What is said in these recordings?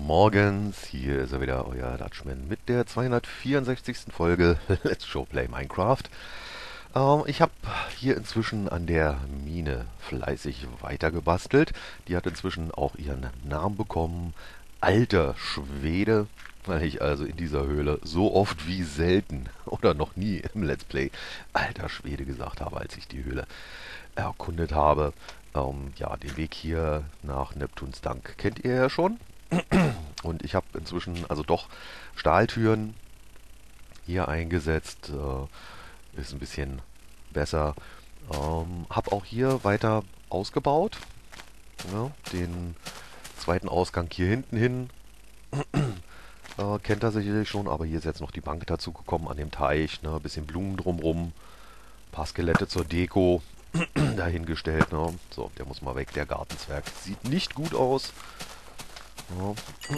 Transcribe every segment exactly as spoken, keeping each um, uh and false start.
Morgens, hier ist er wieder, euer Dutchman mit der zweihundertvierundsechzigsten Folge Let's Show Play Minecraft. Ähm, ich habe hier inzwischen an der Mine fleißig weitergebastelt. Die hat inzwischen auch ihren Namen bekommen. Alter Schwede, weil ich also in dieser Höhle so oft wie selten oder noch nie im Let's Play Alter Schwede gesagt habe, als ich die Höhle erkundet habe. Ähm, ja, den Weg hier nach Neptuns Dank kennt ihr ja schon. Und ich habe inzwischen also doch Stahltüren hier eingesetzt. Äh, ist ein bisschen besser. Ähm, habe auch hier weiter ausgebaut. Ja, den zweiten Ausgang hier hinten hin. Äh, kennt er sicherlich schon, aber hier ist jetzt noch die Bank dazu gekommen an dem Teich. Ne? Bisschen Blumen drumrum. Paar Skelette zur Deko dahingestellt. Ne? So, der muss mal weg, der Gartenzwerg. Sieht nicht gut aus. Ja.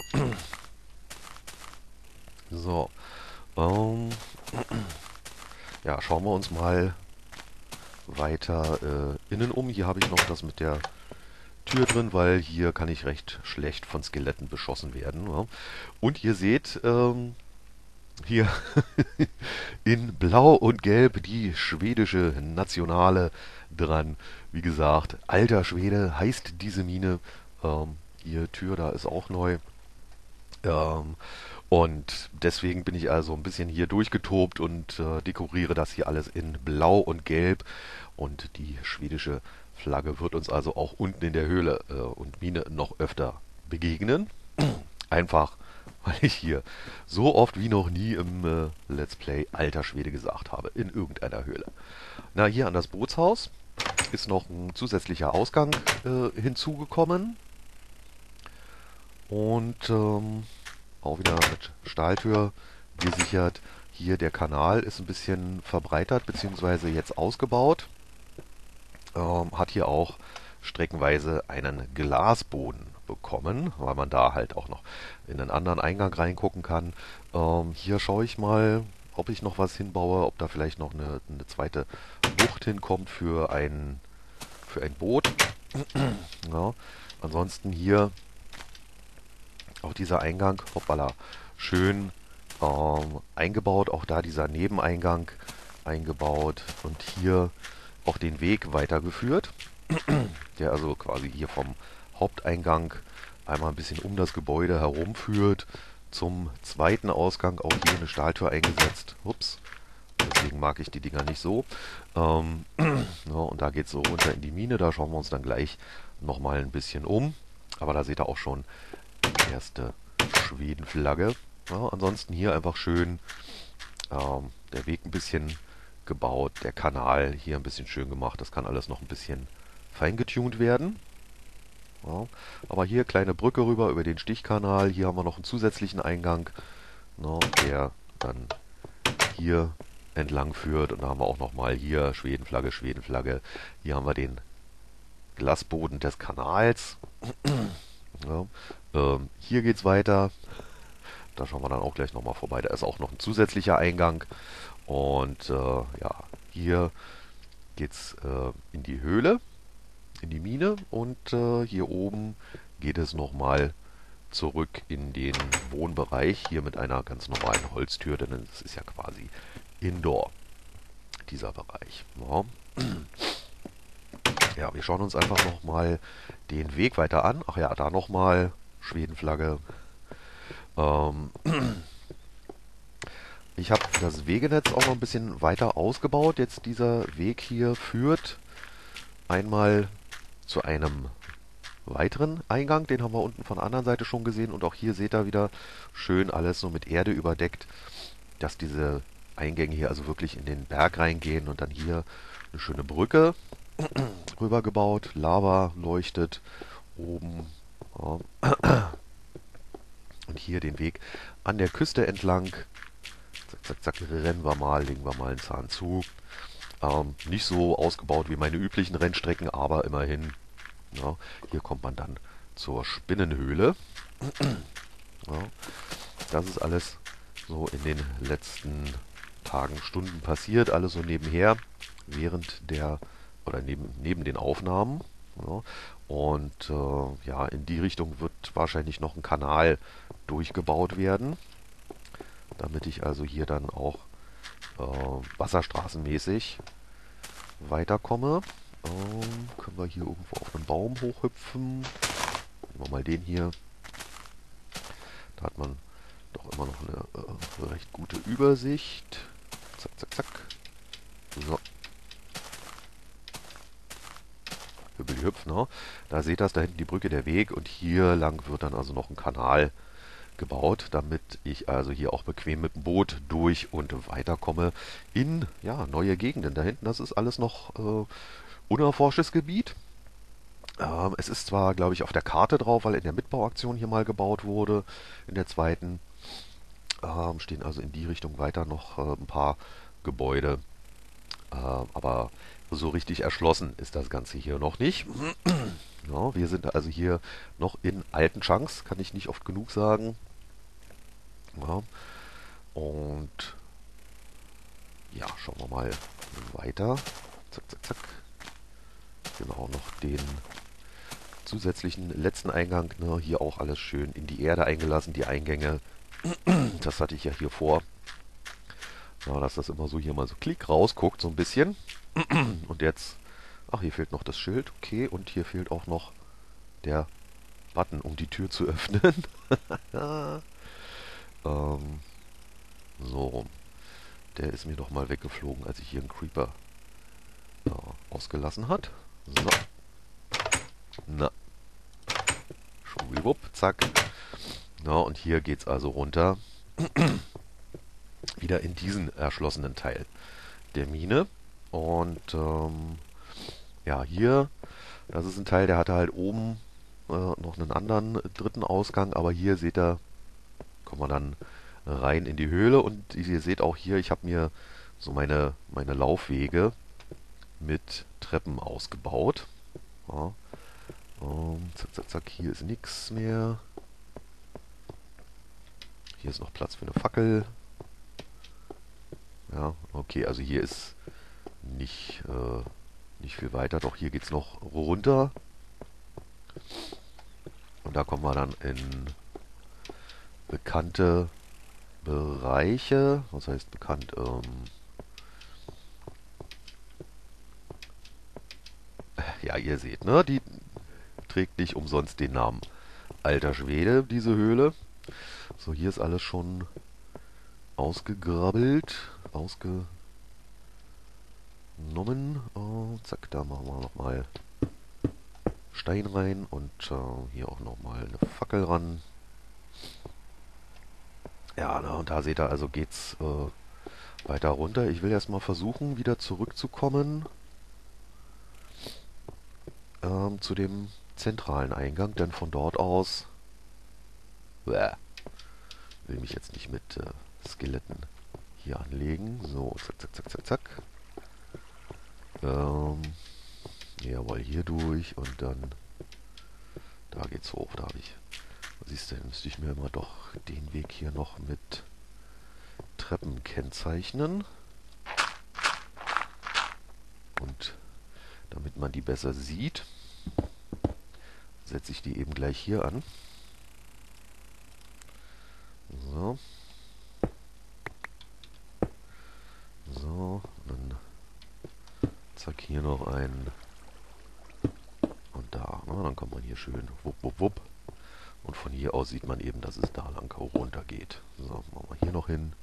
So, ähm, ja, schauen wir uns mal weiter äh, innen um. Hier habe ich noch das mit der Tür drin, weil hier kann ich recht schlecht von Skeletten beschossen werden. Ja. Und ihr seht ähm, hier in Blau und Gelb die schwedische Nationale dran. Wie gesagt, alter Schwede heißt diese Mine. Ähm, die Tür da ist auch neu. Ähm, und deswegen bin ich also ein bisschen hier durchgetobt und äh, dekoriere das hier alles in Blau und Gelb. Und die schwedische Flagge wird uns also auch unten in der Höhle äh, und Mine noch öfter begegnen. Einfach, weil ich hier so oft wie noch nie im äh, Let's Play Alter Schwede gesagt habe, in irgendeiner Höhle. Na, hier an das Bootshaus ist noch ein zusätzlicher Ausgang äh, hinzugekommen. Und ähm, auch wieder mit Stahltür gesichert. Hier der Kanal ist ein bisschen verbreitert bzw. jetzt ausgebaut. Ähm, hat hier auch streckenweise einen Glasboden bekommen, weil man da halt auch noch in einen anderen Eingang reingucken kann. Ähm, hier schaue ich mal, ob ich noch was hinbaue, ob da vielleicht noch eine, eine zweite Bucht hinkommt für ein, für ein Boot. Ja. Ansonsten hier auch dieser Eingang, hoppala, schön ähm, eingebaut. Auch da dieser Nebeneingang eingebaut und hier auch den Weg weitergeführt, der also quasi hier vom Haupteingang einmal ein bisschen um das Gebäude herumführt. Zum zweiten Ausgang auch hier eine Stahltür eingesetzt. Ups, deswegen mag ich die Dinger nicht so. Ähm, ja, und da geht es so runter in die Mine. Da schauen wir uns dann gleich nochmal ein bisschen um. Aber da seht ihr auch schon die erste Schwedenflagge. Ja, ansonsten hier einfach schön ähm, der Weg ein bisschen gebaut, der Kanal hier ein bisschen schön gemacht. Das kann alles noch ein bisschen feingetuned werden. Ja, aber hier kleine Brücke rüber über den Stichkanal. Hier haben wir noch einen zusätzlichen Eingang, ne, der dann hier entlang führt. Und da haben wir auch nochmal hier Schwedenflagge, Schwedenflagge. Hier haben wir den Glasboden des Kanals. Ja, ähm, hier geht's weiter. Da schauen wir dann auch gleich nochmal vorbei. Da ist auch noch ein zusätzlicher Eingang. Und äh, ja, hier geht's äh, in die Höhle, in die Mine. Und äh, hier oben geht es nochmal zurück in den Wohnbereich. Hier mit einer ganz normalen Holztür, denn es ist ja quasi Indoor, dieser Bereich. Ja. Ja, wir schauen uns einfach nochmal den Weg weiter an. Ach ja, da nochmal Schwedenflagge. Ähm, ich habe das Wegenetz auch noch ein bisschen weiter ausgebaut. Jetzt dieser Weg hier führt einmal zu einem weiteren Eingang. Den haben wir unten von der anderen Seite schon gesehen. Und auch hier seht ihr wieder schön alles so mit Erde überdeckt, dass diese Eingänge hier also wirklich in den Berg reingehen. Und dann hier eine schöne Brücke rübergebaut. Lava leuchtet oben. Ja. Und hier den Weg an der Küste entlang. Zack, zack, zack, rennen wir mal, legen wir mal einen Zahn zu. Ähm, nicht so ausgebaut wie meine üblichen Rennstrecken, aber immerhin. Ja, hier kommt man dann zur Spinnenhöhle. Ja, das ist alles so in den letzten Tagen, Stunden passiert. Alles so nebenher, während der, oder neben, neben den Aufnahmen. Ja, Und äh, ja, in die Richtung wird wahrscheinlich noch ein Kanal durchgebaut werden, damit ich also hier dann auch äh, wasserstraßenmäßig weiterkomme. Ähm, können wir hier irgendwo auf einen Baum hochhüpfen? Nehmen wir mal den hier. Da hat man doch immer noch eine äh, recht gute Übersicht. Zack, zack, zack. So. Hüppeli hüpf, ne? Da seht ihr das, da hinten die Brücke, der Weg. Und hier lang wird dann also noch ein Kanal gebaut, damit ich also hier auch bequem mit dem Boot durch und weiterkomme in ja, neue Gegenden. Da hinten, das ist alles noch äh, unerforschtes Gebiet. Ähm, es ist zwar, glaube ich, auf der Karte drauf, weil in der Mitbauaktion hier mal gebaut wurde, in der zweiten. Ähm, stehen also in die Richtung weiter noch äh, ein paar Gebäude. Äh, aber so richtig erschlossen ist das Ganze hier noch nicht. Ja, wir sind also hier noch in alten Chunks, kann ich nicht oft genug sagen. Ja, und ja, schauen wir mal weiter. Zack, zack, zack. Genau, noch den zusätzlichen letzten Eingang. Ne, hier auch alles schön in die Erde eingelassen, die Eingänge. Das hatte ich ja hier vor. Ja, dass das immer so hier mal so klick rausguckt, so ein bisschen. Und jetzt, ach, hier fehlt noch das Schild. Okay, und hier fehlt auch noch der Button, um die Tür zu öffnen. ähm, so rum. Der ist mir doch mal weggeflogen, als ich hier einen Creeper äh, ausgelassen hat. So. Na. Schwuppdiwupp, zack. Na, und hier geht's also runter. Wieder in diesen erschlossenen Teil der Mine. Und ähm, ja, hier, das ist ein Teil, der hatte halt oben äh, noch einen anderen dritten Ausgang, aber hier seht ihr, kommen wir dann rein in die Höhle und ihr seht auch hier, ich habe mir so meine, meine Laufwege mit Treppen ausgebaut. Ja. Um, zack, zack, zack, hier ist nichts mehr. Hier ist noch Platz für eine Fackel. Ja, okay, also hier ist nicht, äh, nicht viel weiter, doch hier geht es noch runter. Und da kommen wir dann in bekannte Bereiche. Was heißt bekannt? Ähm, ja, ihr seht, ne? Die trägt nicht umsonst den Namen Alter Schwede, diese Höhle. So, hier ist alles schon ausgegrabbelt, ausgenommen. Oh, zack, da machen wir nochmal Stein rein und äh, hier auch nochmal eine Fackel ran. Ja, na, und da seht ihr, also geht's äh, weiter runter. Ich will erstmal versuchen, wieder zurückzukommen ähm, zu dem zentralen Eingang, denn von dort aus bäh, will mich jetzt nicht mit äh, Skeletten hier anlegen. So, zack, zack, zack, zack, zack. Ähm, jawohl, hier durch und dann da geht's hoch. Da habe ich, siehst du, müsste ich mir immer doch den Weg hier noch mit Treppen kennzeichnen. Und damit man die besser sieht, setze ich die eben gleich hier an. So. So, dann zack, hier noch ein. Und da, na, dann kommt man hier schön wupp, wupp, wupp. Und von hier aus sieht man eben, dass es da lang runter geht. So, machen wir hier noch hin.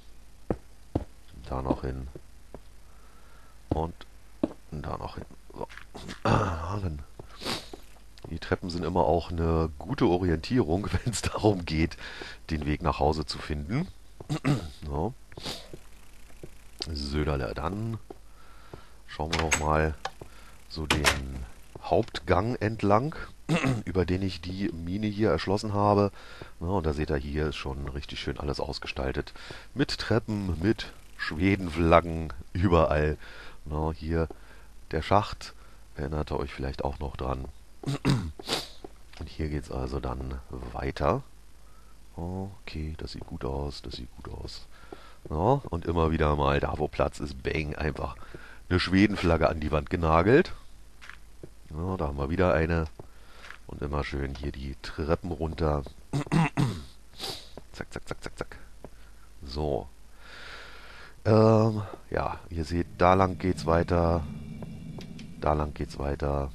Da noch hin. Und da noch hin. So. Ah, dann. Die Treppen sind immer auch eine gute Orientierung, wenn es darum geht, den Weg nach Hause zu finden. So. Söderle, dann schauen wir noch mal so den Hauptgang entlang, über den ich die Mine hier erschlossen habe. Ja, und da seht ihr, hier ist schon richtig schön alles ausgestaltet. Mit Treppen, mit Schwedenflaggen, überall. Ja, hier der Schacht, erinnert ihr euch vielleicht auch noch dran. Und hier geht es also dann weiter. Okay, das sieht gut aus, das sieht gut aus. Ja, und immer wieder mal, da wo Platz ist, bang, einfach eine Schwedenflagge an die Wand genagelt. Ja, da haben wir wieder eine. Und immer schön hier die Treppen runter. Zack, zack, zack, zack, zack. So. Ähm, ja, ihr seht, da lang geht's weiter. Da lang geht's weiter.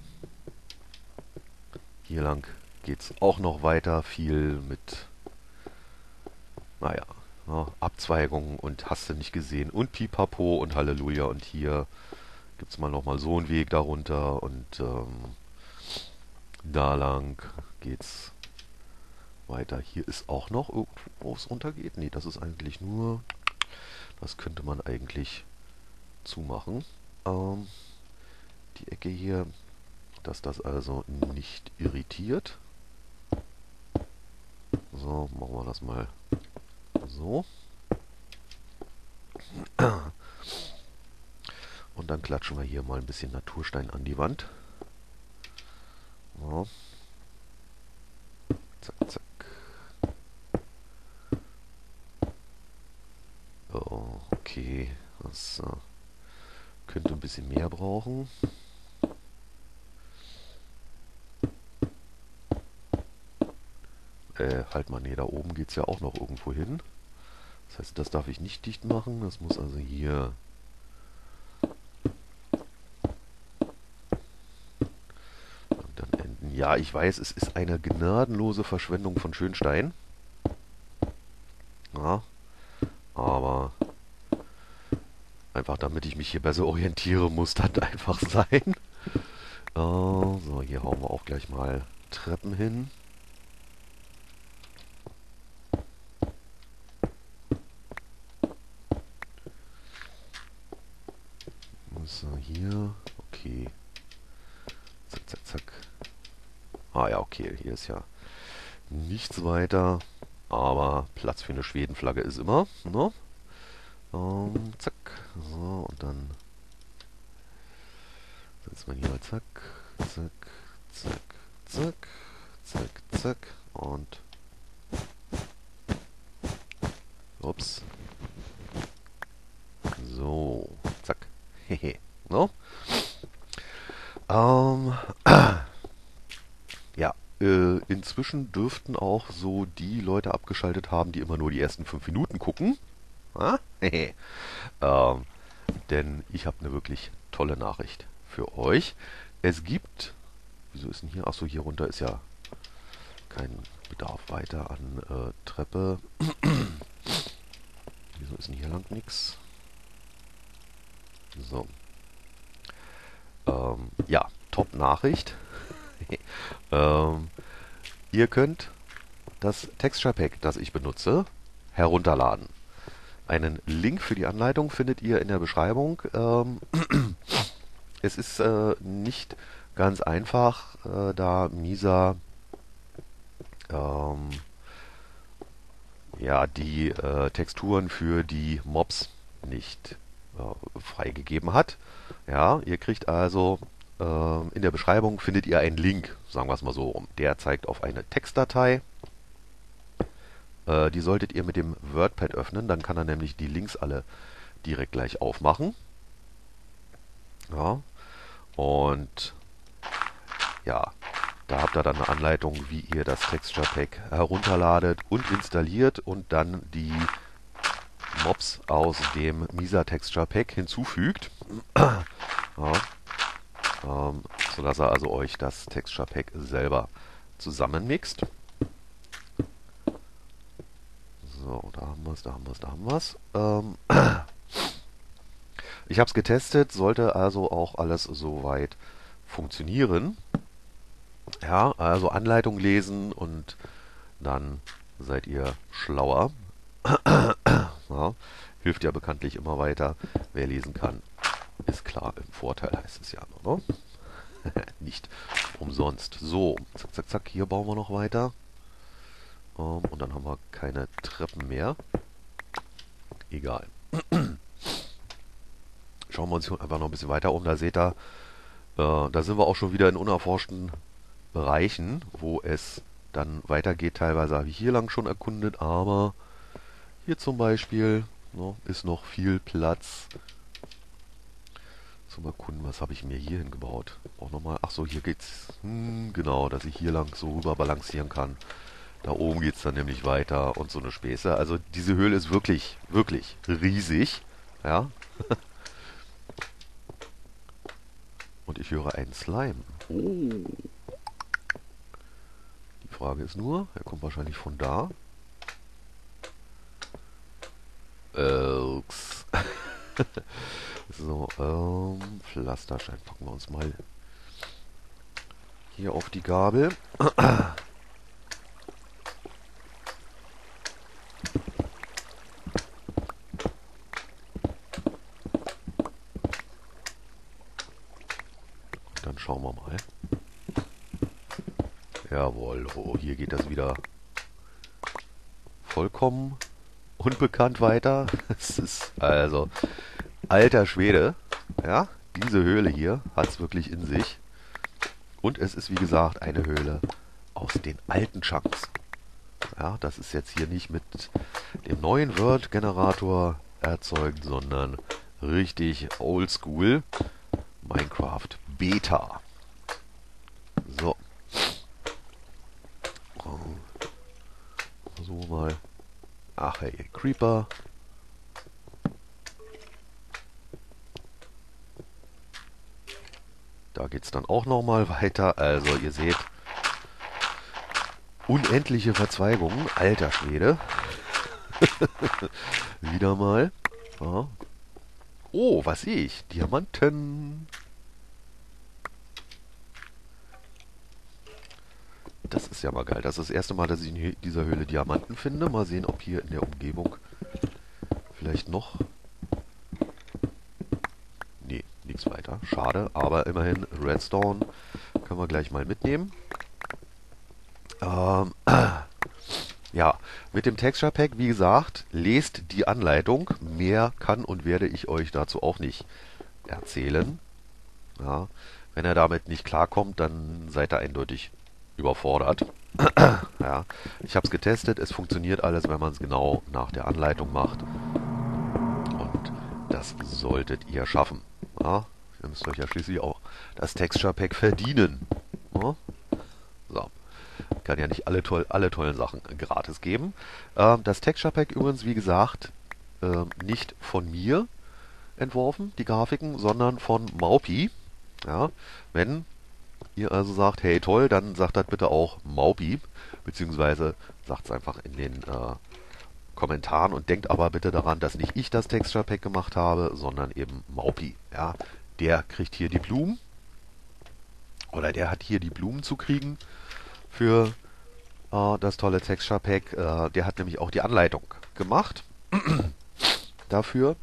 Hier lang geht's auch noch weiter. Viel mit, naja, ja, Abzweigungen und hast du nicht gesehen. Und Pipapo und Halleluja. Und hier gibt's mal nochmal so einen Weg darunter. Und ähm, da lang geht's weiter. Hier ist auch noch irgendwo, wo es runtergeht. Nee, das ist eigentlich nur... Das könnte man eigentlich zumachen. Ähm, die Ecke hier, dass das also nicht irritiert. So, machen wir das mal so. Und dann klatschen wir hier mal ein bisschen Naturstein an die Wand. So. Zack, zack. Oh, okay, das äh, könnte ein bisschen mehr brauchen. Äh, halt mal, nee, da oben geht es ja auch noch irgendwo hin. Das heißt, das darf ich nicht dicht machen. Das muss also hier... Und dann enden. Ja, ich weiß, es ist eine gnadenlose Verschwendung von Schönstein. Ja, aber einfach damit ich mich hier besser orientiere, muss das einfach sein. Uh, so, hier hauen wir auch gleich mal Treppen hin. So, hier. Okay. Zack, zack, zack. Ah ja, okay, hier ist ja nichts weiter. Aber Platz für eine Schwedenflagge ist immer. Ne? Um, zack. So, und dann setzt man hier mal zack, zack, zack, zack, zack, zack. Und ups. So, zack. Hehe. No? Ähm, ja, äh, inzwischen dürften auch so die Leute abgeschaltet haben, die immer nur die ersten fünf Minuten gucken. Ah? Hehe. Ähm, denn ich habe eine wirklich tolle Nachricht für euch. Es gibt, wieso ist denn hier, achso, hier runter ist ja kein Bedarf weiter an äh, Treppe. Wieso ist denn hier lang nichts? So. Ähm, ja, Top-Nachricht. ähm, ihr könnt das Texture Pack, das ich benutze, herunterladen. Einen Link für die Anleitung findet ihr in der Beschreibung. Ähm, es ist äh, nicht ganz einfach, äh, da Misa ähm, ja, die äh, Texturen für die Mobs nicht äh, freigegeben hat. Ja, ihr kriegt also äh, in der Beschreibung findet ihr einen Link, sagen wir es mal so rum. Der zeigt auf eine Textdatei. Äh, die solltet ihr mit dem WordPad öffnen, dann kann er nämlich die Links alle direkt gleich aufmachen. Ja, und ja, da habt ihr dann eine Anleitung, wie ihr das Texture Pack herunterladet und installiert und dann die Mobs aus dem Misa Texture Pack hinzufügt. Ja, ähm, sodass er also euch das Texture Pack selber zusammenmixt. So, da haben wir es, da haben wir es, da haben wir es. Ähm, ich habe es getestet, sollte also auch alles soweit funktionieren. Ja, also Anleitung lesen und dann seid ihr schlauer. Ja, hilft ja bekanntlich immer weiter. Wer lesen kann, ist klar im Vorteil, heißt es ja nur, ne? Nicht umsonst. So, zack, zack, zack, hier bauen wir noch weiter. Um, und dann haben wir keine Treppen mehr. Egal. Schauen wir uns hier einfach noch ein bisschen weiter um. Da seht ihr, äh, da sind wir auch schon wieder in unerforschten Bereichen, wo es dann weitergeht. Teilweise habe ich hier lang schon erkundet, aber hier zum Beispiel, ne, ist noch viel Platz. zum Erkunden, was habe ich mir hier hingebaut? Auch nochmal, ach so, hier geht's, hm, genau, dass ich hier lang so rüber balancieren kann. Da oben geht's dann nämlich weiter und so eine Späße. Also diese Höhle ist wirklich, wirklich riesig. Ja. Und ich höre einen Slime. Oh. Die Frage ist nur, er kommt wahrscheinlich von da. Elks. So, ähm, Pflasterstein packen wir uns mal hier auf die Gabel. Dann schauen wir mal. Jawohl, oh, hier geht das wieder vollkommen unbekannt weiter. Es ist also alter Schwede. Ja, diese Höhle hier hat es wirklich in sich. Und es ist wie gesagt eine Höhle aus den alten Chunks. Ja, das ist jetzt hier nicht mit dem neuen Word-Generator erzeugt, sondern richtig oldschool Minecraft Beta. So. So mal. Ach hey, Creeper. Da geht es dann auch nochmal weiter. Also ihr seht, unendliche Verzweigungen. Alter Schwede. Wieder mal. Ja. Oh, was sehe ich? Diamanten. Das ist ja mal geil. Das ist das erste Mal, dass ich in dieser Höhle Diamanten finde. Mal sehen, ob hier in der Umgebung vielleicht noch... Nee, nichts weiter. Schade, aber immerhin Redstone können wir gleich mal mitnehmen. Ähm, ja, mit dem Texture Pack, wie gesagt, lest die Anleitung. Mehr kann und werde ich euch dazu auch nicht erzählen. Ja, wenn ihr damit nicht klarkommt, dann seid ihr eindeutig überfordert. Ja, ich habe es getestet, es funktioniert alles, wenn man es genau nach der Anleitung macht. Und das solltet ihr schaffen. Ja, ihr müsst euch ja schließlich auch das Texture Pack verdienen. Ja? So. Kann ja nicht alle, toll, alle tollen Sachen gratis geben. Ähm, das Texture Pack übrigens, wie gesagt, ähm, nicht von mir entworfen, die Grafiken, sondern von Maupi. Ja, wenn ihr also sagt, hey toll, dann sagt das bitte auch Maupi, beziehungsweise sagt es einfach in den äh, Kommentaren und denkt aber bitte daran, dass nicht ich das Texture Pack gemacht habe, sondern eben Maupi. Ja, der kriegt hier die Blumen oder der hat hier die Blumen zu kriegen für äh, das tolle Texture Pack. Äh, der hat nämlich auch die Anleitung gemacht dafür.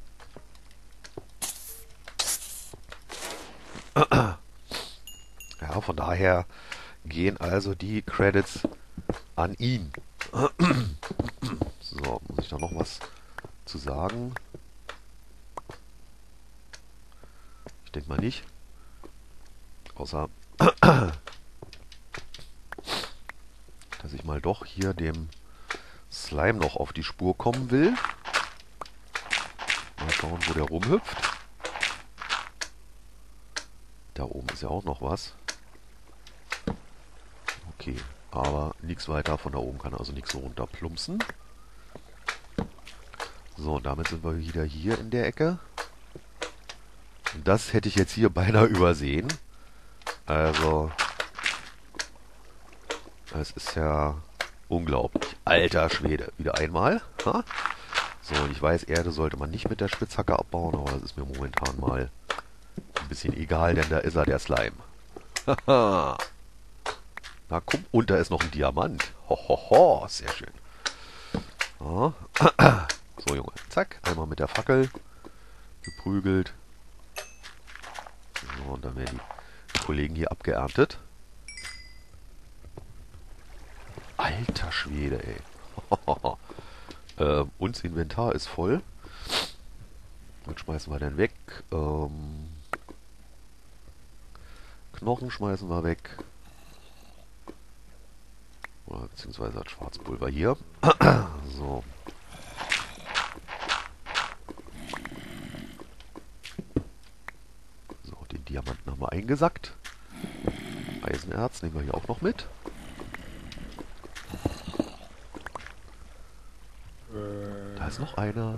Ja, von daher gehen also die Credits an ihn. So, muss ich da noch was zu sagen? Ich denke mal nicht. Außer, dass ich mal doch hier dem Slime noch auf die Spur kommen will. Mal schauen, wo der rumhüpft. Da oben ist ja auch noch was. Okay, aber nichts weiter von da oben kann also nichts so runterplumpsen. So, und damit sind wir wieder hier in der Ecke. Und das hätte ich jetzt hier beinahe übersehen. Also, es ist ja unglaublich. Alter Schwede, wieder einmal. Ha? So, und ich weiß, Erde sollte man nicht mit der Spitzhacke abbauen, aber das ist mir momentan mal ein bisschen egal, denn da ist er, der Slime. Haha. Na komm, und da ist noch ein Diamant. Hohoho, sehr schön. Ja. So, Junge, zack, einmal mit der Fackel geprügelt. So, und dann werden die Kollegen hier abgeerntet. Alter Schwede, ey. ähm, uns Inventar ist voll. Was schmeißen wir denn weg? Ähm, Knochen schmeißen wir weg. Oder beziehungsweise das Schwarzpulver hier. So. Diamanten haben wir eingesackt. Eisenerz nehmen wir hier auch noch mit. Da ist noch einer.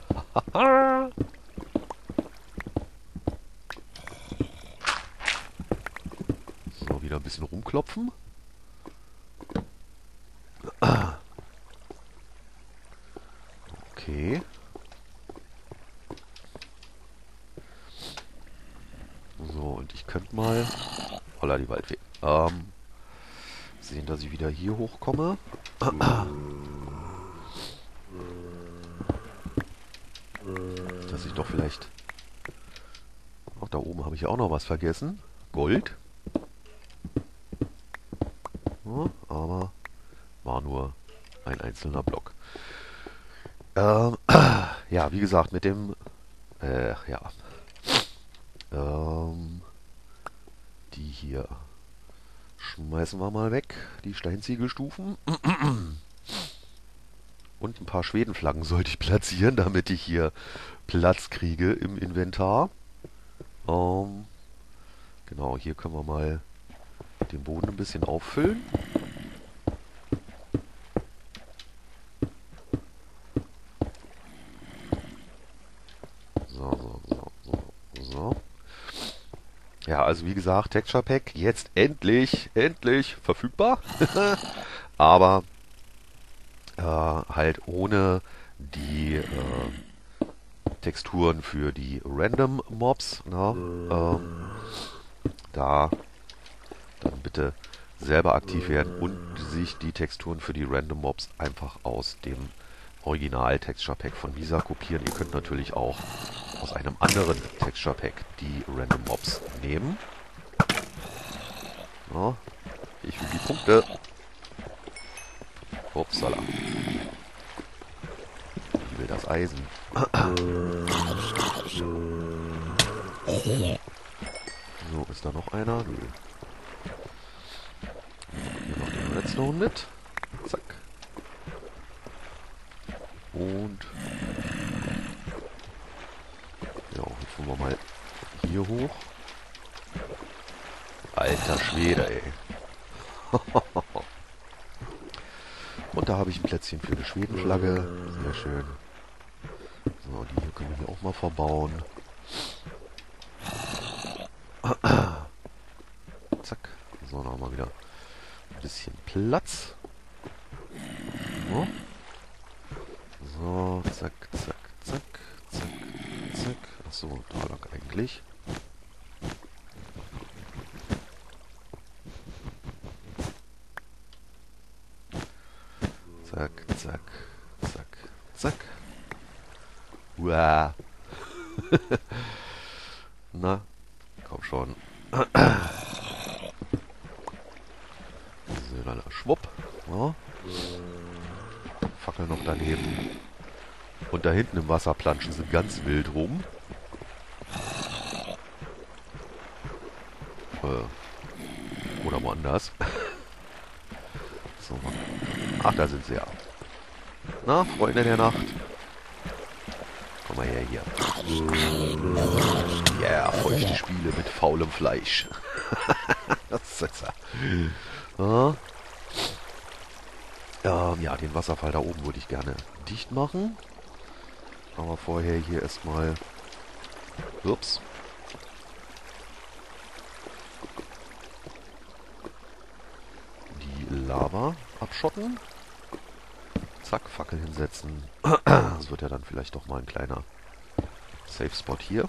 So, wieder ein bisschen rumklopfen. Okay. So, und ich könnte mal... Holla die Waldfee. Ähm, sehen, dass ich wieder hier hochkomme. Dass ich doch vielleicht... Auch da oben habe ich auch noch was vergessen. Gold. Ja, aber war nur ein einzelner Block. Ähm, ja, wie gesagt, mit dem... Äh, ja. Ähm, die hier schmeißen wir mal weg. Die Steinziegelstufen. Und ein paar Schwedenflaggen sollte ich platzieren, damit ich hier Platz kriege im Inventar. Ähm, genau, hier können wir mal den Boden ein bisschen auffüllen. So, so, so, so, so. Ja, also wie gesagt, Texture Pack jetzt endlich, endlich verfügbar. Aber äh, halt ohne die äh, Texturen für die Random Mobs. Na, ähm, da dann bitte selber aktiv werden und sich die Texturen für die Random Mobs einfach aus dem Original Texture Pack von Misa kopieren. Ihr könnt natürlich auch aus einem anderen Texture Pack die Random Mobs nehmen. Ja, ich will die Punkte. Upsala. Ich will das Eisen. So, ist da noch einer? Nö. Hier noch den Redstone mit. Zack. Und ja, hüpfen wir mal hier hoch. Alter Schwede, ey. Und da habe ich ein Plätzchen für eine Schwedenflagge. Sehr schön. So, die hier können wir hier auch mal verbauen. Zack. So, dann haben wir wieder ein bisschen Platz. So, so zack, zack, zack, zack, zack. Achso, da lang eigentlich. Zack, zack, zack, zack. Uah. Na, komm schon. Silberner Schwupp. Ja. Fackel noch daneben. Und da hinten im Wasser planschen sie ganz wild rum. Äh, oder woanders. So. Ach, da sind sie ja. Na, Freunde der Nacht. Komm mal her hier. Ja, yeah, feuchte Spiele mit faulem Fleisch. Das ist ja. Ja. Ähm, ja, den Wasserfall da oben würde ich gerne dicht machen. Aber vorher hier erstmal... Ups. Die Lava abschotten. Zack, Fackel hinsetzen. Das wird ja dann vielleicht doch mal ein kleiner Safe-Spot hier.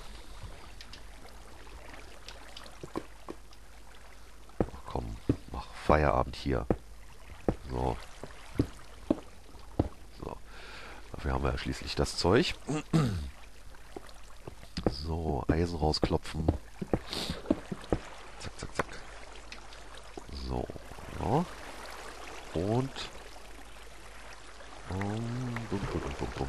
Ach komm, mach Feierabend hier. So. So. Dafür haben wir ja schließlich das Zeug. So, Eisen rausklopfen. Zack, zack, zack. So. Ja. Und... Um, bum, bum, bum, bum.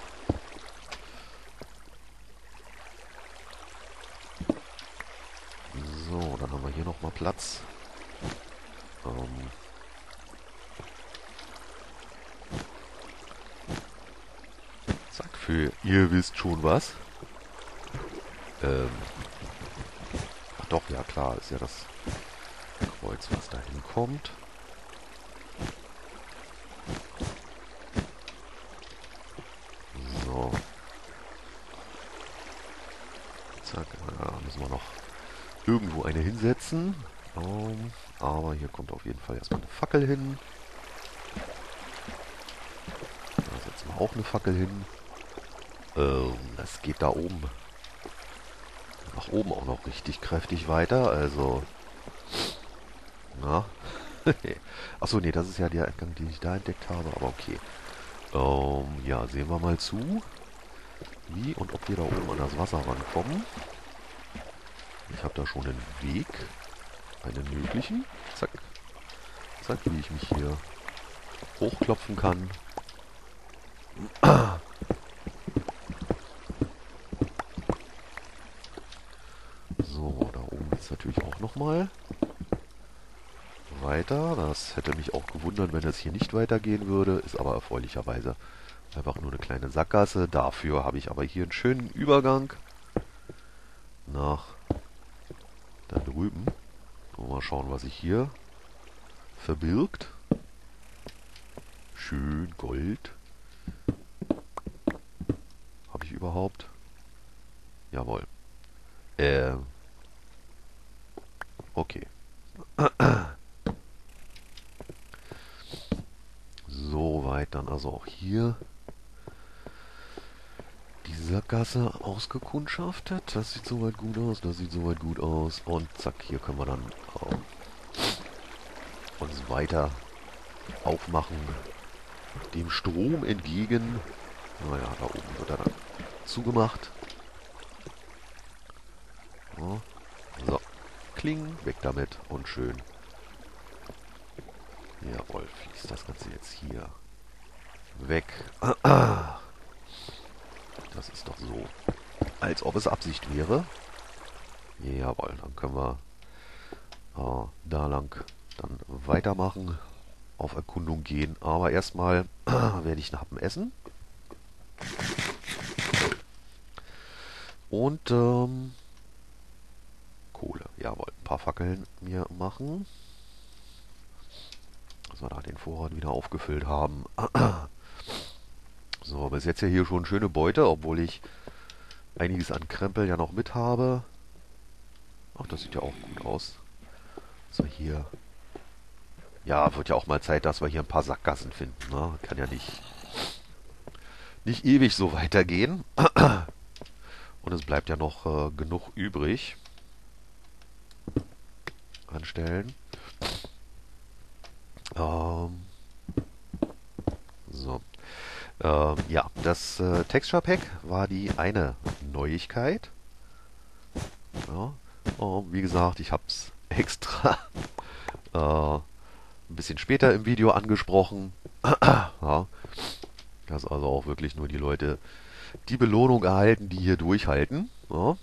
So, dann haben wir hier nochmal Platz. Ähm... Zack, für ihr wisst schon was. Ähm, Ach doch, ja klar, ist ja das Kreuz, was da hinkommt. So. Zack, da müssen wir noch irgendwo eine hinsetzen. Um, aber hier kommt auf jeden Fall erstmal eine Fackel hin. Da setzen wir auch eine Fackel hin. Ähm, das geht da oben. Nach oben auch noch richtig kräftig weiter. Also. Na. Achso, nee, das ist ja der Eingang, den ich da entdeckt habe. Aber okay. Ähm, ja, sehen wir mal zu, wie und ob wir da oben an das Wasser rankommen. Ich habe da schon einen Weg. Einen möglichen. Zack. Zack, wie ich mich hier hochklopfen kann. So, da oben geht es natürlich auch nochmal weiter. Das hätte mich auch gewundert, wenn es hier nicht weitergehen würde. Ist aber erfreulicherweise einfach nur eine kleine Sackgasse. Dafür habe ich aber hier einen schönen Übergang nach da drüben. Mal schauen, was sich hier verbirgt. Schön Gold. Habe ich überhaupt? Jawohl. Äh. Okay. Soweit dann also auch hier die Sackgasse ausgekundschaftet. Das sieht soweit gut aus, das sieht soweit gut aus. Und zack, hier können wir dann ähm, uns weiter aufmachen, dem Strom entgegen. Naja, da oben wird er dann zugemacht. Ja. So, kling, weg damit und schön. Jawohl, fließt das Ganze jetzt hier weg. Das ist doch so, als ob es Absicht wäre. Jawohl, dann können wir äh, da lang dann weitermachen, auf Erkundung gehen. Aber erstmal werde ich einen Happen essen. Und ähm, Kohle, jawohl, ein paar Fackeln mir machen. Dass wir da den Vorrat wieder aufgefüllt haben. So, bis jetzt ja hier schon schöne Beute, obwohl ich einiges an Krempel ja noch mit habe. Ach, das sieht ja auch gut aus. So, hier. Ja, wird ja auch mal Zeit, dass wir hier ein paar Sackgassen finden. Ne? Kann ja nicht, nicht ewig so weitergehen. Und es bleibt ja noch äh, genug übrig an Stellen. Ähm, so. Ähm, ja, das äh, Texture Pack war die eine Neuigkeit. Ja, ähm, wie gesagt, ich habe es extra äh, ein bisschen später im Video angesprochen. Ja, dass also auch wirklich nur die Leute die Belohnung erhalten, die hier durchhalten. Ja.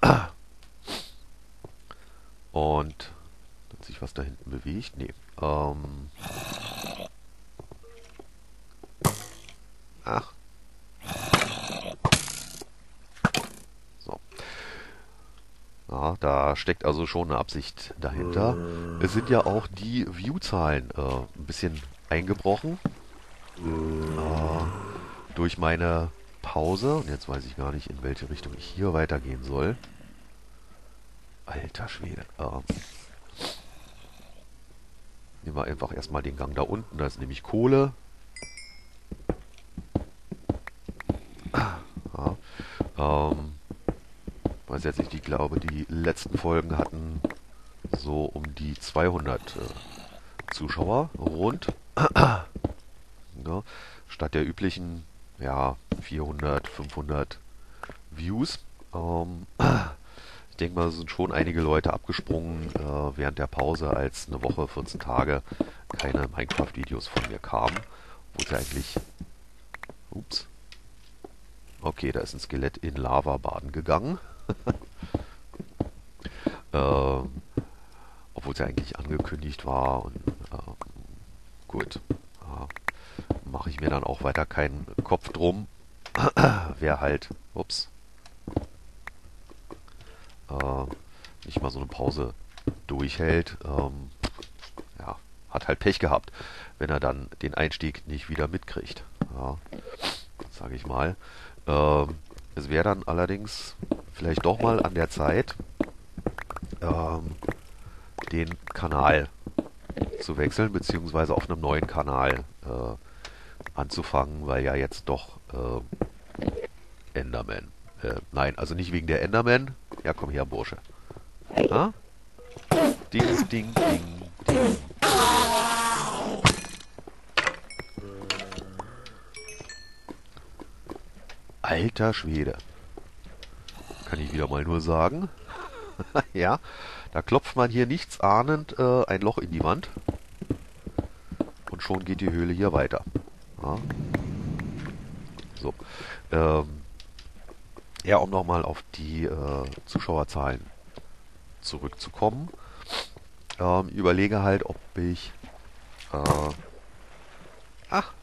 Und hat sich was da hinten bewegt? Nee. Ähm, ach. So. Ja, da steckt also schon eine Absicht dahinter. Es sind ja auch die View-Zahlen äh, ein bisschen eingebrochen. Äh, durch meine Pause. Und jetzt weiß ich gar nicht, in welche Richtung ich hier weitergehen soll. Alter Schwede. Äh, nehmen wir einfach erstmal den Gang da unten. Da ist nämlich Kohle. Ja, ähm, weiß jetzt nicht, ich glaube, die letzten Folgen hatten so um die zweihundert äh, Zuschauer rund. Ja, statt der üblichen, ja, vierhundert, fünfhundert Views. Ähm, ich denke mal, es sind schon einige Leute abgesprungen äh, während der Pause, als eine Woche, vierzehn Tage keine Minecraft-Videos von mir kamen. Wo es ja eigentlich... Ups. Okay, da ist ein Skelett in Lava baden gegangen. ähm, obwohl es ja eigentlich angekündigt war. Und ähm, gut, äh, mache ich mir dann auch weiter keinen Kopf drum. Wer halt, ups, äh, nicht mal so eine Pause durchhält, ähm, ja, hat halt Pech gehabt, wenn er dann den Einstieg nicht wieder mitkriegt. Ja, sage ich mal. Ähm, es wäre dann allerdings vielleicht doch mal an der Zeit, ähm, den Kanal zu wechseln, beziehungsweise auf einem neuen Kanal äh, anzufangen, weil ja jetzt doch äh, Enderman. Äh, nein, also nicht wegen der Enderman. Ja, komm her, Bursche. Ha? Ding, ding, ding, ding. Alter Schwede. Kann ich wieder mal nur sagen. Ja, da klopft man hier nichtsahnend äh, ein Loch in die Wand. Und schon geht die Höhle hier weiter. Ja. So. Ähm, ja, um nochmal auf die äh, Zuschauerzahlen zurückzukommen. Ähm, überlege halt, ob ich... Äh, ach!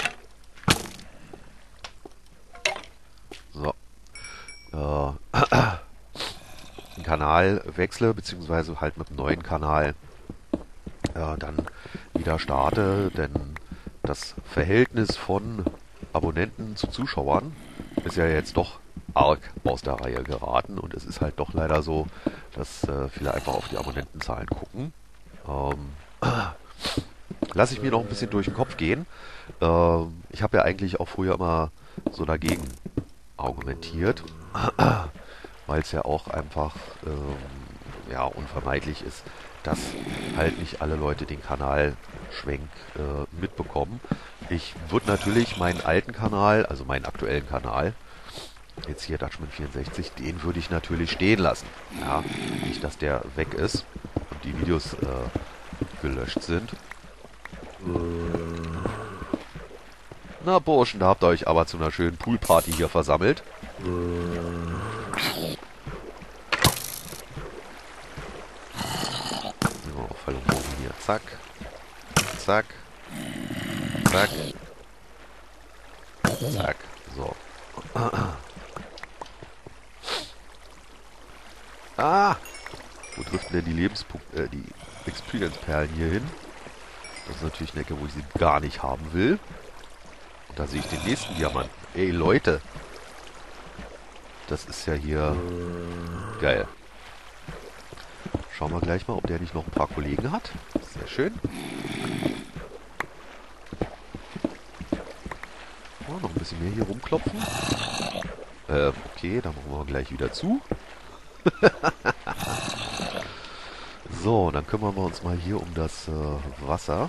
So. Äh, den Kanal wechsle, beziehungsweise halt mit einem neuen Kanal äh, dann wieder starte, denn das Verhältnis von Abonnenten zu Zuschauern ist ja jetzt doch arg aus der Reihe geraten und es ist halt doch leider so, dass äh, viele einfach auf die Abonnentenzahlen gucken. Ähm, lasse ich mir noch ein bisschen durch den Kopf gehen. Ähm, ich habe ja eigentlich auch früher immer so dagegen argumentiert, weil es ja auch einfach ähm, ja, unvermeidlich ist, dass halt nicht alle Leute den Kanalschwenk äh, mitbekommen. Ich würde natürlich meinen alten Kanal, also meinen aktuellen Kanal, jetzt hier Dutchman vierundsechzig, den würde ich natürlich stehen lassen. Ja, nicht, dass der weg ist und die Videos äh, gelöscht sind. Na Burschen, da habt ihr euch aber zu einer schönen Poolparty hier versammelt. So, Fallumbogen hier. Zack. Zack. Zack. Zack. So. Ah! Wo driften denn die Lebenspunkte, äh, die Experience-Perlen hier hin? Das ist natürlich eine Ecke, wo ich sie gar nicht haben will. Und da sehe ich den nächsten Diamanten. Ey, Leute! Das ist ja hier geil. Schauen wir gleich mal, ob der nicht noch ein paar Kollegen hat. Sehr schön. Oh, noch ein bisschen mehr hier rumklopfen. Äh, okay, dann machen wir gleich wieder zu. So, dann kümmern wir uns mal hier um das äh, Wasser.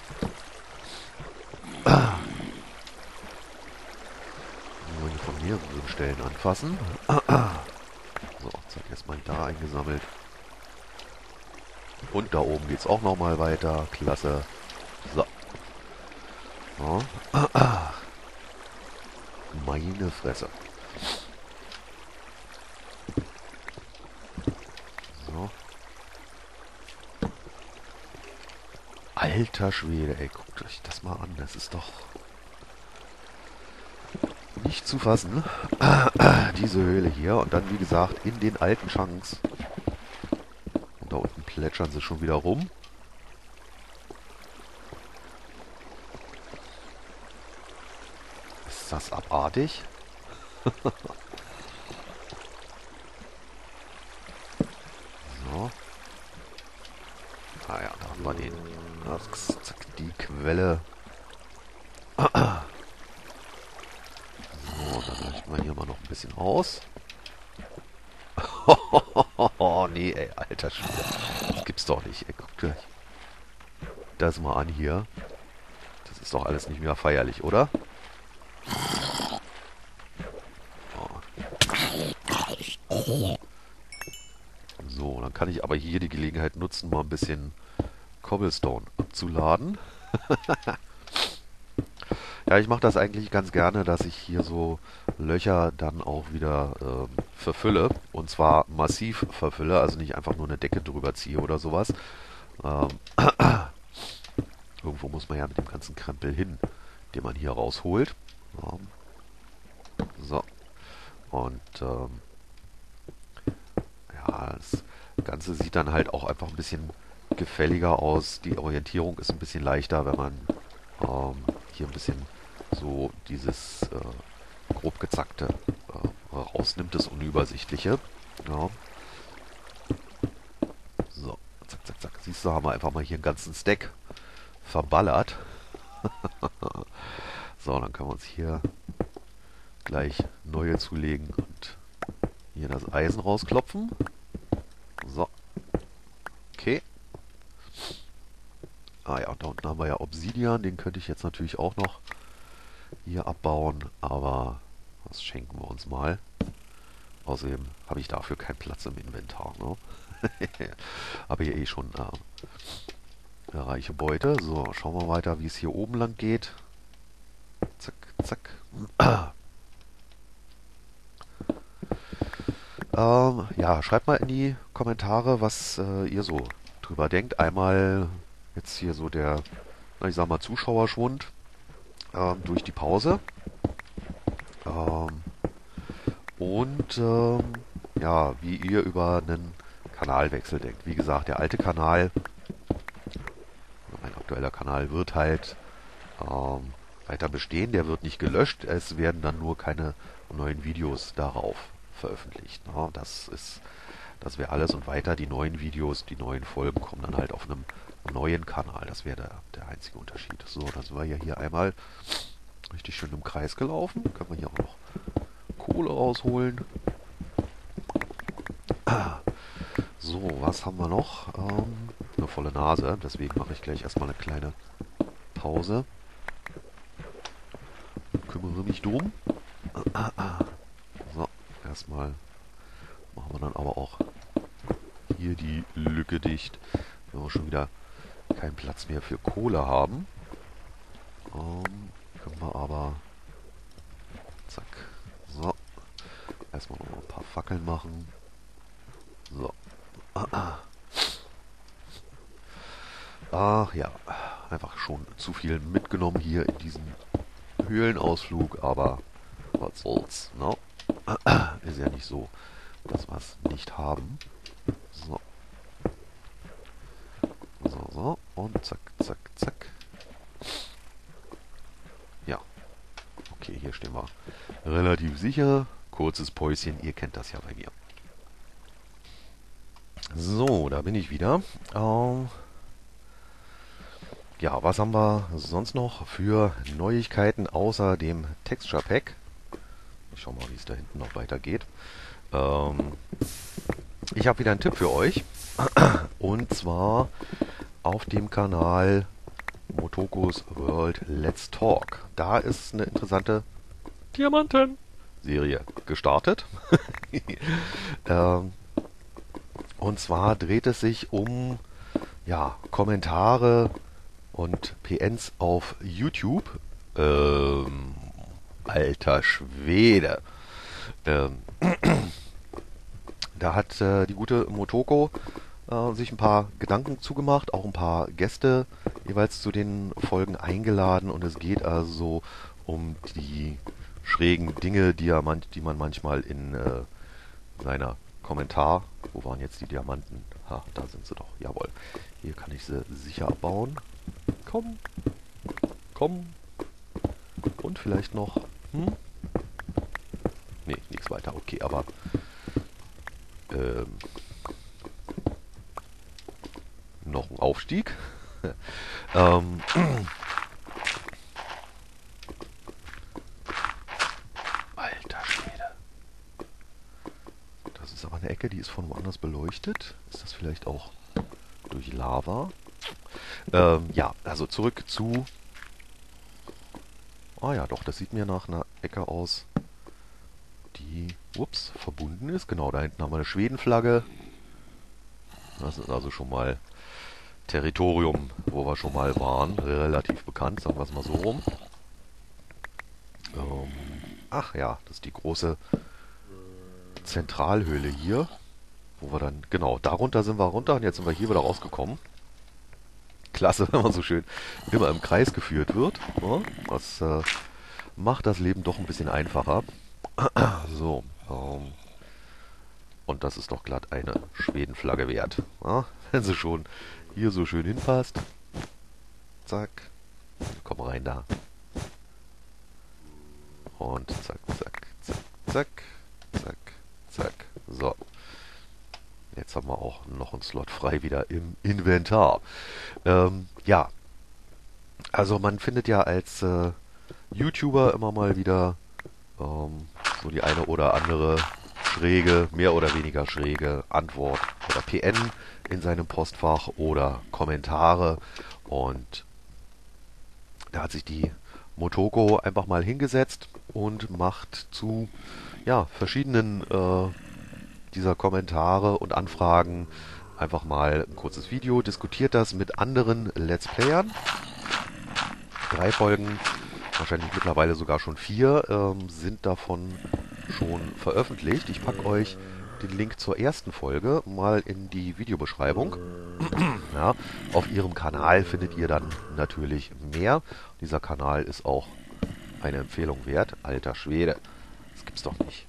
Hier von mehreren Stellen anfassen. So, zack, erstmal da eingesammelt. Und da oben geht es auch nochmal weiter. Klasse. So. So. Meine Fresse. So. Alter Schwede, ey, guckt euch das mal an. Das ist doch nicht zu fassen. Diese Höhle hier. Und dann, wie gesagt, in den alten Chunks. Und da unten plätschern sie schon wieder rum. Ist das abartig? So. Ah ja, da haben wir den. Zack, die Quelle. So, dann leuchten wir hier mal noch ein bisschen aus. Oh nee, ey, alter Schwede. Das gibt's doch nicht, ey. Guckt euch das mal an hier. Das ist doch alles nicht mehr feierlich, oder? Oh. So, dann kann ich aber hier die Gelegenheit nutzen, mal ein bisschen Cobblestone abzuladen. Ja, ich mache das eigentlich ganz gerne, dass ich hier so Löcher dann auch wieder ähm, verfülle. Und zwar massiv verfülle, also nicht einfach nur eine Decke drüber ziehe oder sowas. Ähm, irgendwo muss man ja mit dem ganzen Krempel hin, den man hier rausholt. Ja. So. Und ähm, ja, das Das Ganze sieht dann halt auch einfach ein bisschen gefälliger aus. Die Orientierung ist ein bisschen leichter, wenn man ähm, hier ein bisschen so dieses äh, grob gezackte äh, rausnimmt, das Unübersichtliche. Ja. So, zack, zack, zack. Siehst du, haben wir einfach mal hier einen ganzen Stack verballert. So, dann können wir uns hier gleich neue zulegen und hier das Eisen rausklopfen. So, okay. Ah ja, da unten haben wir ja Obsidian, den könnte ich jetzt natürlich auch noch hier abbauen, aber das schenken wir uns mal. Außerdem habe ich dafür keinen Platz im Inventar, ne? Aber hier eh schon äh, eine reiche Beute. So, schauen wir weiter, wie es hier oben lang geht. Zack, zack. ähm, ja, schreibt mal in die Kommentare, was äh, ihr so drüber denkt. Einmal jetzt hier so der, na, ich sag mal, Zuschauerschwund ähm, durch die Pause. Ähm, und ähm, ja, wie ihr über einen Kanalwechsel denkt. Wie gesagt, der alte Kanal, mein aktueller Kanal, wird halt ähm, weiter bestehen. Der wird nicht gelöscht. Es werden dann nur keine neuen Videos darauf veröffentlicht. Na, das ist, das wäre alles. Und weiter die neuen Videos, die neuen Folgen kommen dann halt auf einem neuen Kanal. Das wäre der, der einzige Unterschied. So, dann sind wir ja hier einmal richtig schön im Kreis gelaufen. Können wir hier auch noch Kohle rausholen. So, was haben wir noch? Ähm, eine volle Nase. Deswegen mache ich gleich erstmal eine kleine Pause. Kümmere mich drum. So, erstmal machen wir dann aber auch hier die Lücke dicht, wenn wir schon wieder keinen Platz mehr für Kohle haben. Ähm, können wir aber zack. So, erstmal noch ein paar Fackeln machen. So. Ach ja, einfach schon zu viel mitgenommen hier in diesem Höhlenausflug, aber was soll's, ne? Ist ja nicht so, dass wir es nicht haben. So. So, so. Und zack, zack, zack. Ja. Okay, hier stehen wir relativ sicher. Kurzes Päuschen, ihr kennt das ja bei mir. So, da bin ich wieder. Ähm, ja, was haben wir sonst noch für Neuigkeiten außer dem Texture Pack? Ich schau mal, wie es da hinten noch weitergeht. Ähm, ich habe wieder einen Tipp für euch. Und zwar auf dem Kanal Motokos World Let's Talk. Da ist eine interessante Diamanten-Serie gestartet. ähm, und zwar dreht es sich um ja, Kommentare und P Ns auf YouTube. Ähm, alter Schwede. Ähm, da hat äh, die gute Motoko äh, sich ein paar Gedanken zugemacht, auch ein paar Gäste jeweils zu den Folgen eingeladen und es geht also um die schrägen Dinge, die, er man, die man manchmal in äh, seiner Kommentar, wo waren jetzt die Diamanten? Ha, da sind sie doch, jawohl. Hier kann ich sie sicher abbauen. Komm, komm. Und vielleicht noch, hm? Nee, nichts weiter, okay, aber ähm, noch ein Aufstieg. ähm, Alter Schwede. Das ist aber eine Ecke, die ist von woanders beleuchtet. Ist das vielleicht auch durch Lava? Ähm, ja, also zurück zu... Ah ja, doch, das sieht mir nach einer Ecke aus, die, ups, verbunden ist. Genau, da hinten haben wir eine Schwedenflagge. Das ist also schon mal Territorium, wo wir schon mal waren. Relativ bekannt, sagen wir es mal so rum. Ähm, ach ja, das ist die große Zentralhöhle hier. Wo wir dann, genau, darunter sind wir runter und jetzt sind wir hier wieder rausgekommen. Klasse, wenn man so schön immer im Kreis geführt wird. Ja, das äh, macht das Leben doch ein bisschen einfacher. So, ähm, und Und das ist doch glatt eine Schwedenflagge wert. Ja, wenn sie schon hier so schön hinpasst. Zack. Komm rein da. Und zack, zack, zack, zack, zack, zack. So. Jetzt haben wir auch noch einen Slot frei wieder im Inventar. Ähm, ja. Also man findet ja als äh, YouTuber immer mal wieder ähm, so die eine oder andere schräge, mehr oder weniger schräge Antwort oder P N in seinem Postfach oder Kommentare. Und da hat sich die Motoko einfach mal hingesetzt und macht zu ja, verschiedenen äh, dieser Kommentare und Anfragen einfach mal ein kurzes Video, diskutiert das mit anderen Let's Playern. Drei Folgen, wahrscheinlich mittlerweile sogar schon vier, ähm, sind davon schon veröffentlicht. Ich packe euch den Link zur ersten Folge mal in die Videobeschreibung. Ja, auf ihrem Kanal findet ihr dann natürlich mehr. Dieser Kanal ist auch eine Empfehlung wert. Alter Schwede, das gibt's doch nicht.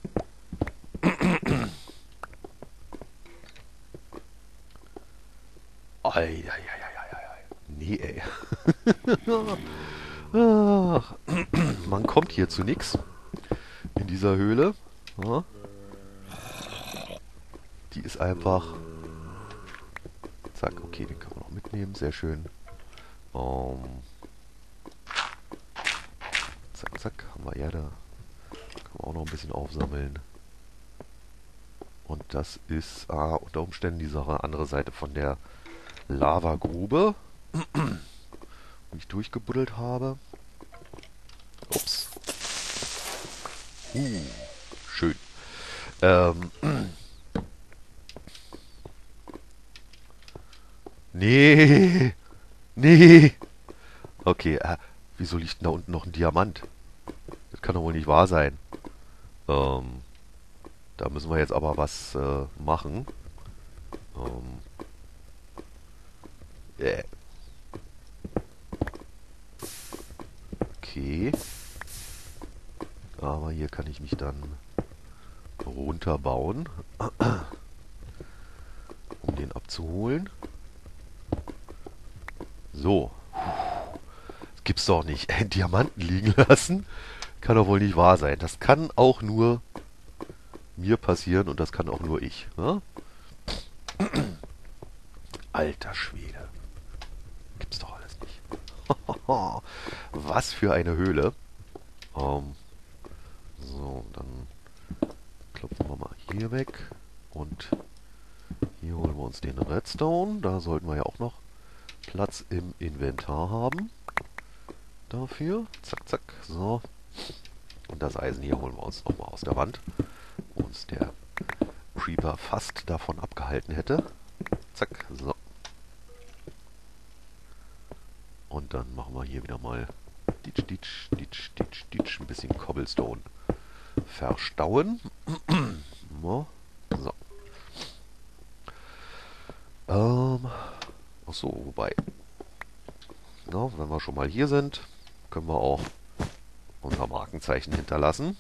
Eieieiei. Nee, ey. Ach, man kommt hier zu nix in dieser Höhle. Ja. Die ist einfach... Zack, okay, den kann man auch mitnehmen. Sehr schön. Um, zack, zack, haben wir Erde. Kann man auch noch ein bisschen aufsammeln. Und das ist ah, unter Umständen die Sache, andere Seite von der Lavagrube, die ich durchgebuddelt habe. Ups. Uh, schön. Ähm. Nee. Nee. Okay, äh, wieso liegt denn da unten noch ein Diamant? Das kann doch wohl nicht wahr sein. Ähm, da müssen wir jetzt aber was äh, machen. Ähm, äh. Okay. Aber hier kann ich mich dann runterbauen, um den abzuholen. So. Das gibt's doch nicht. Einen Diamanten liegen lassen? Kann doch wohl nicht wahr sein. Das kann auch nur mir passieren und das kann auch nur ich. Ne? Alter Schwede. Gibt's doch alles nicht. Was für eine Höhle. Ähm, so, dann klopfen wir mal hier weg. Und hier holen wir uns den Redstone. Da sollten wir ja auch noch Platz im Inventar haben. Dafür. Zack, zack. So. Und das Eisen hier holen wir uns nochmal aus der Wand. Wo uns der Creeper fast davon abgehalten hätte. Zack. So. Und dann machen wir hier wieder mal ditch, ditch, ditch, ditch, ditch, ein bisschen Cobblestone verstauen. So. Ähm. Achso, wobei. Na, wenn wir schon mal hier sind, können wir auch unser Markenzeichen hinterlassen.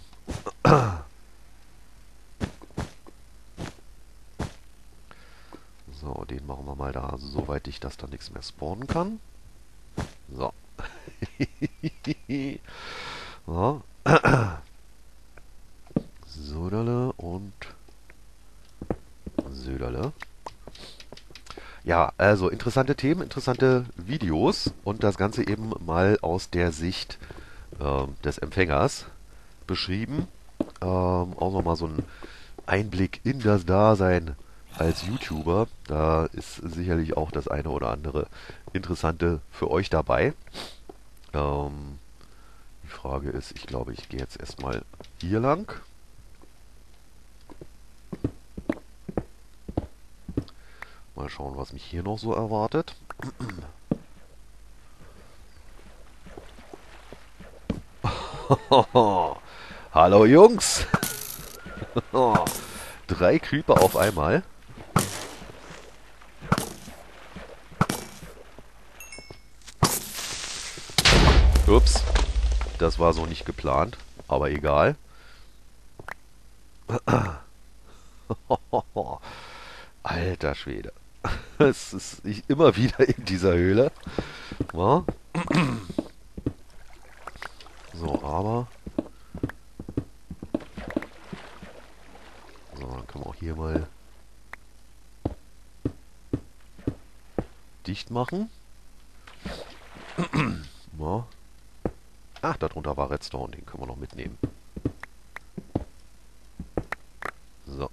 So, den machen wir mal da, soweit ich das dann nichts mehr spawnen kann. So. So. Söderle und Söderle. Ja, also interessante Themen, interessante Videos und das Ganze eben mal aus der Sicht äh, des Empfängers beschrieben. Ähm, auch nochmal so ein Einblick in das Dasein als YouTuber. Da ist sicherlich auch das eine oder andere Interessante für euch dabei. Ähm, die Frage ist, ich glaube, ich gehe jetzt erstmal hier lang. Mal schauen, was mich hier noch so erwartet. Hallo Jungs! Drei Creeper auf einmal. Ups, das war so nicht geplant, aber egal. Alter Schwede. Es ist ich immer wieder in dieser Höhle. Ja. So, aber... So, dann können wir auch hier mal dicht machen. Ja. Ach, darunter war Redstone, den können wir noch mitnehmen. So.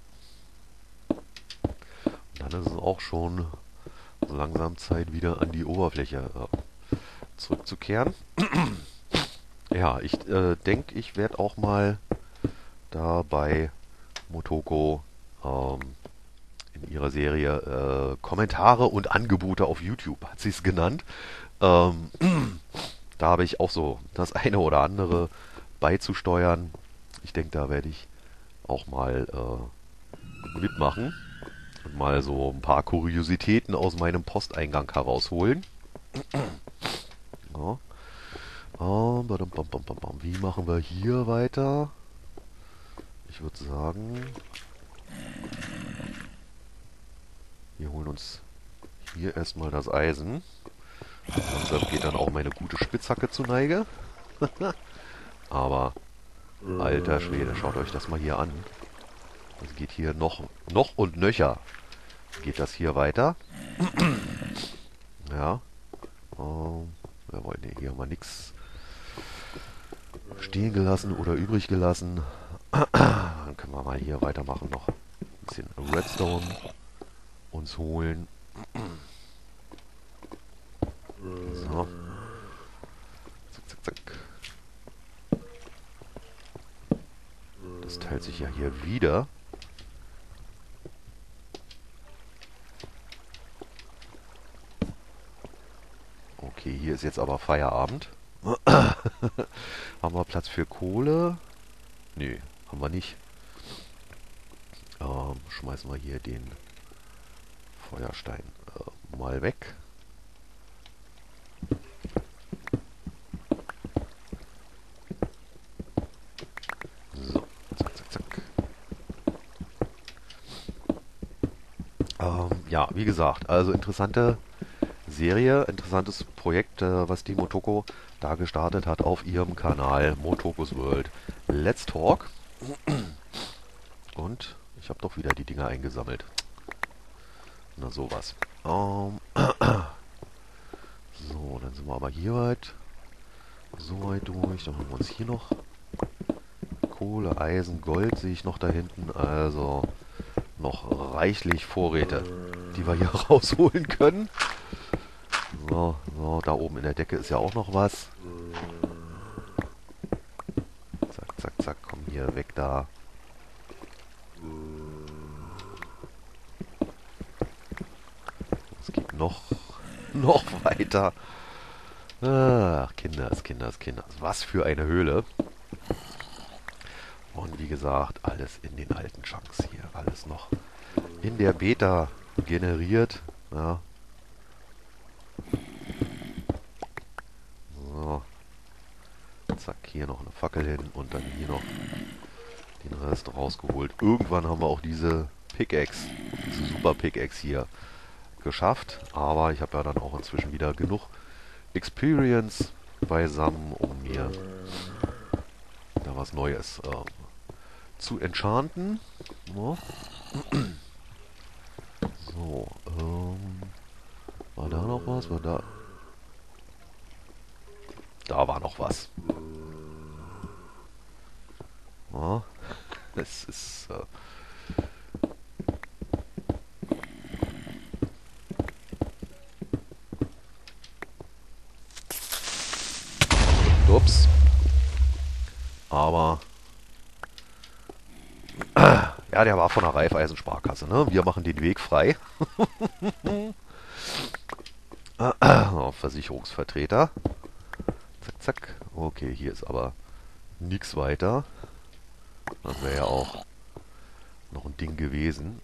Und dann ist es auch schon so langsam Zeit, wieder an die Oberfläche äh, zurückzukehren. Ja, ich äh, denke, ich werde auch mal da bei Motoko ähm, in ihrer Serie äh, Kommentare und Angebote auf YouTube, hat sie es genannt. Ähm, da habe ich auch so das eine oder andere beizusteuern. Ich denke, da werde ich auch mal äh, mitmachen und mal so ein paar Kuriositäten aus meinem Posteingang herausholen. Ja. Ähm, badum, bam, bam, bam, bam. Wie machen wir hier weiter? Ich würde sagen, wir holen uns hier erstmal das Eisen. Langsam geht dann auch meine gute Spitzhacke zu Neige. Aber, alter Schwede, schaut euch das mal hier an. Das geht hier noch, noch und nöcher. Geht das hier weiter? Ja. Ähm, wir wollen hier mal nichts stehen gelassen oder übrig gelassen. Dann können wir mal hier weitermachen. Noch ein bisschen Redstone uns holen. So. Zack, zack, zack. Das teilt sich ja hier wieder. Okay, hier ist jetzt aber Feierabend. Haben wir Platz für Kohle? Nö, haben wir nicht. Ähm, schmeißen wir hier den Feuerstein äh, mal weg. So, zack, zack, zack. Ähm, ja, wie gesagt, also interessante Serie, interessantes Projekt, äh, was die Motoko da gestartet hat auf ihrem Kanal Motoko's World. Let's Talk. Und ich habe doch wieder die Dinger eingesammelt. Na sowas. Ähm, so, dann sind wir aber hier weit. So weit durch. Dann haben wir uns hier noch Kohle, Eisen, Gold sehe ich noch da hinten. Also noch reichlich Vorräte, die wir hier rausholen können. So, so, da oben in der Decke ist ja auch noch was. Zack, zack, zack, komm hier weg da. Es geht noch, noch weiter. Ach, Kinders, Kinders, Kinders. Was für eine Höhle. Und wie gesagt, alles in den alten Chunks hier. Alles noch in der Beta generiert. Ja. So. Zack, hier noch eine Fackel hin und dann hier noch den Rest rausgeholt. Irgendwann haben wir auch diese Pickaxe, diese Super Pickaxe hier geschafft. Aber ich habe ja dann auch inzwischen wieder genug Experience beisammen, um mir da was Neues äh, zu enchanten. Ja. So, ähm, war da noch was? War da... Da war noch was. Ja, es ist... Äh, ups. Aber... Ja, der war von der Raiffeisen-Sparkasse, ne? Wir machen den Weg frei. So, Versicherungsvertreter. Zack, zack. Okay, hier ist aber nichts weiter. Das wäre ja auch noch ein Ding gewesen.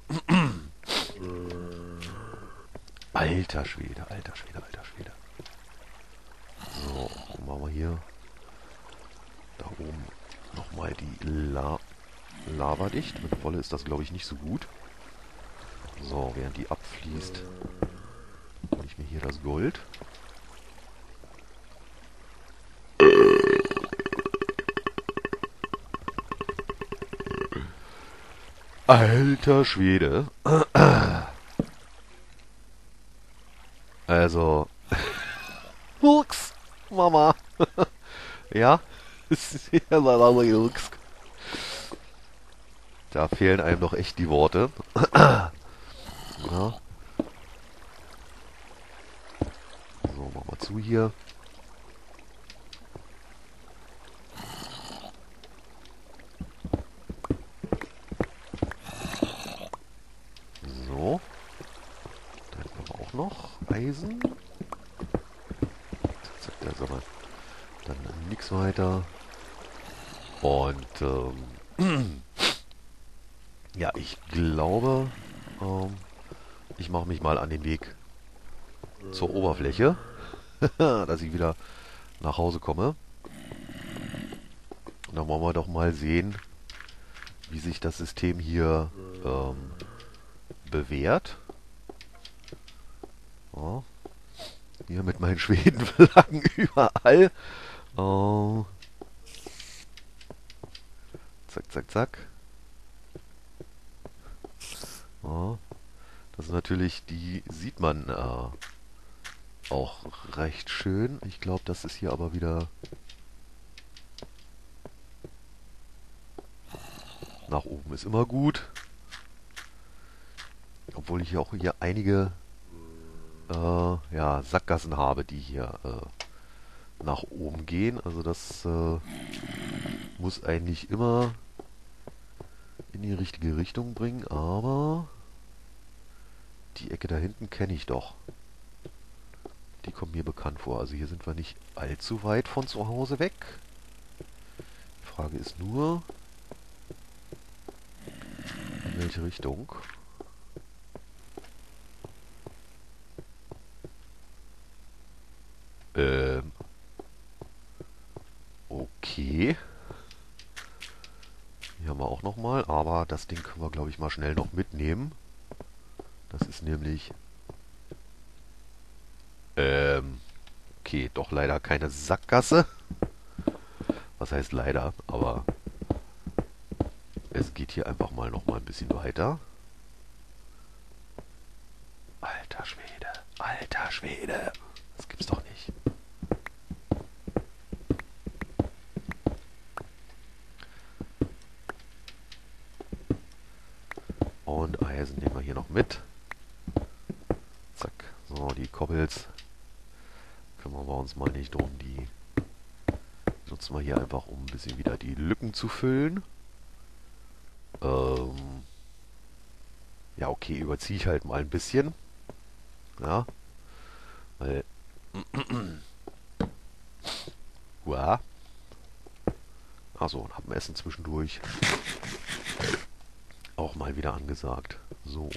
Alter Schwede, alter Schwede, alter Schwede. So, dann machen wir hier da oben nochmal die La Lava dicht. Mit Wolle ist das, glaube ich, nicht so gut. So, während die abfließt, hole ich mir hier das Gold. Alter Schwede. Also, Lux, Mama. Ja, Lux. Da fehlen einem doch echt die Worte. Ja. So, mach mal zu hier. So. Da hätten wir auch noch Eisen. Zack, zack, da ist aber dann nichts weiter. Und, ähm, ja, ich glaube, ähm, ich mache mich mal an den Weg zur Oberfläche, dass ich wieder nach Hause komme. Und dann wollen wir doch mal sehen, wie sich das System hier ähm, bewährt. Ja. Hier mit meinen Schwedenflaggen überall. Oh. Zack, zack, zack. Oh. Das ist natürlich, die sieht man äh, auch recht schön. Ich glaube, das ist hier aber wieder nach oben ist immer gut. Obwohl ich auch hier einige äh, ja, Sackgassen habe, die hier äh, nach oben gehen. Also das äh, muss eigentlich immer in die richtige Richtung bringen. Aber die Ecke da hinten kenne ich doch. Die kommt mir bekannt vor. Also hier sind wir nicht allzu weit von zu Hause weg. Die Frage ist nur, in welche Richtung. Ähm. Okay. Hier haben wir auch nochmal, aber das Ding können wir, glaube ich, mal schnell noch mitnehmen. Das ist nämlich... Ähm... Okay, doch leider keine Sackgasse. Was heißt leider, aber... Es geht hier einfach mal noch mal ein bisschen weiter. Alter Schwede, alter Schwede. Das gibt's doch nicht. Und Eisen nehmen wir hier noch mit. Zack. So, die Kobbels kümmern wir uns mal nicht drum. Die nutzen wir hier einfach, um ein bisschen wieder die Lücken zu füllen. Ähm ja, okay, überziehe ich halt mal ein bisschen. Ja. Weil... Uah. Achso, und hab ein Essen zwischendurch. Auch mal wieder angesagt. So.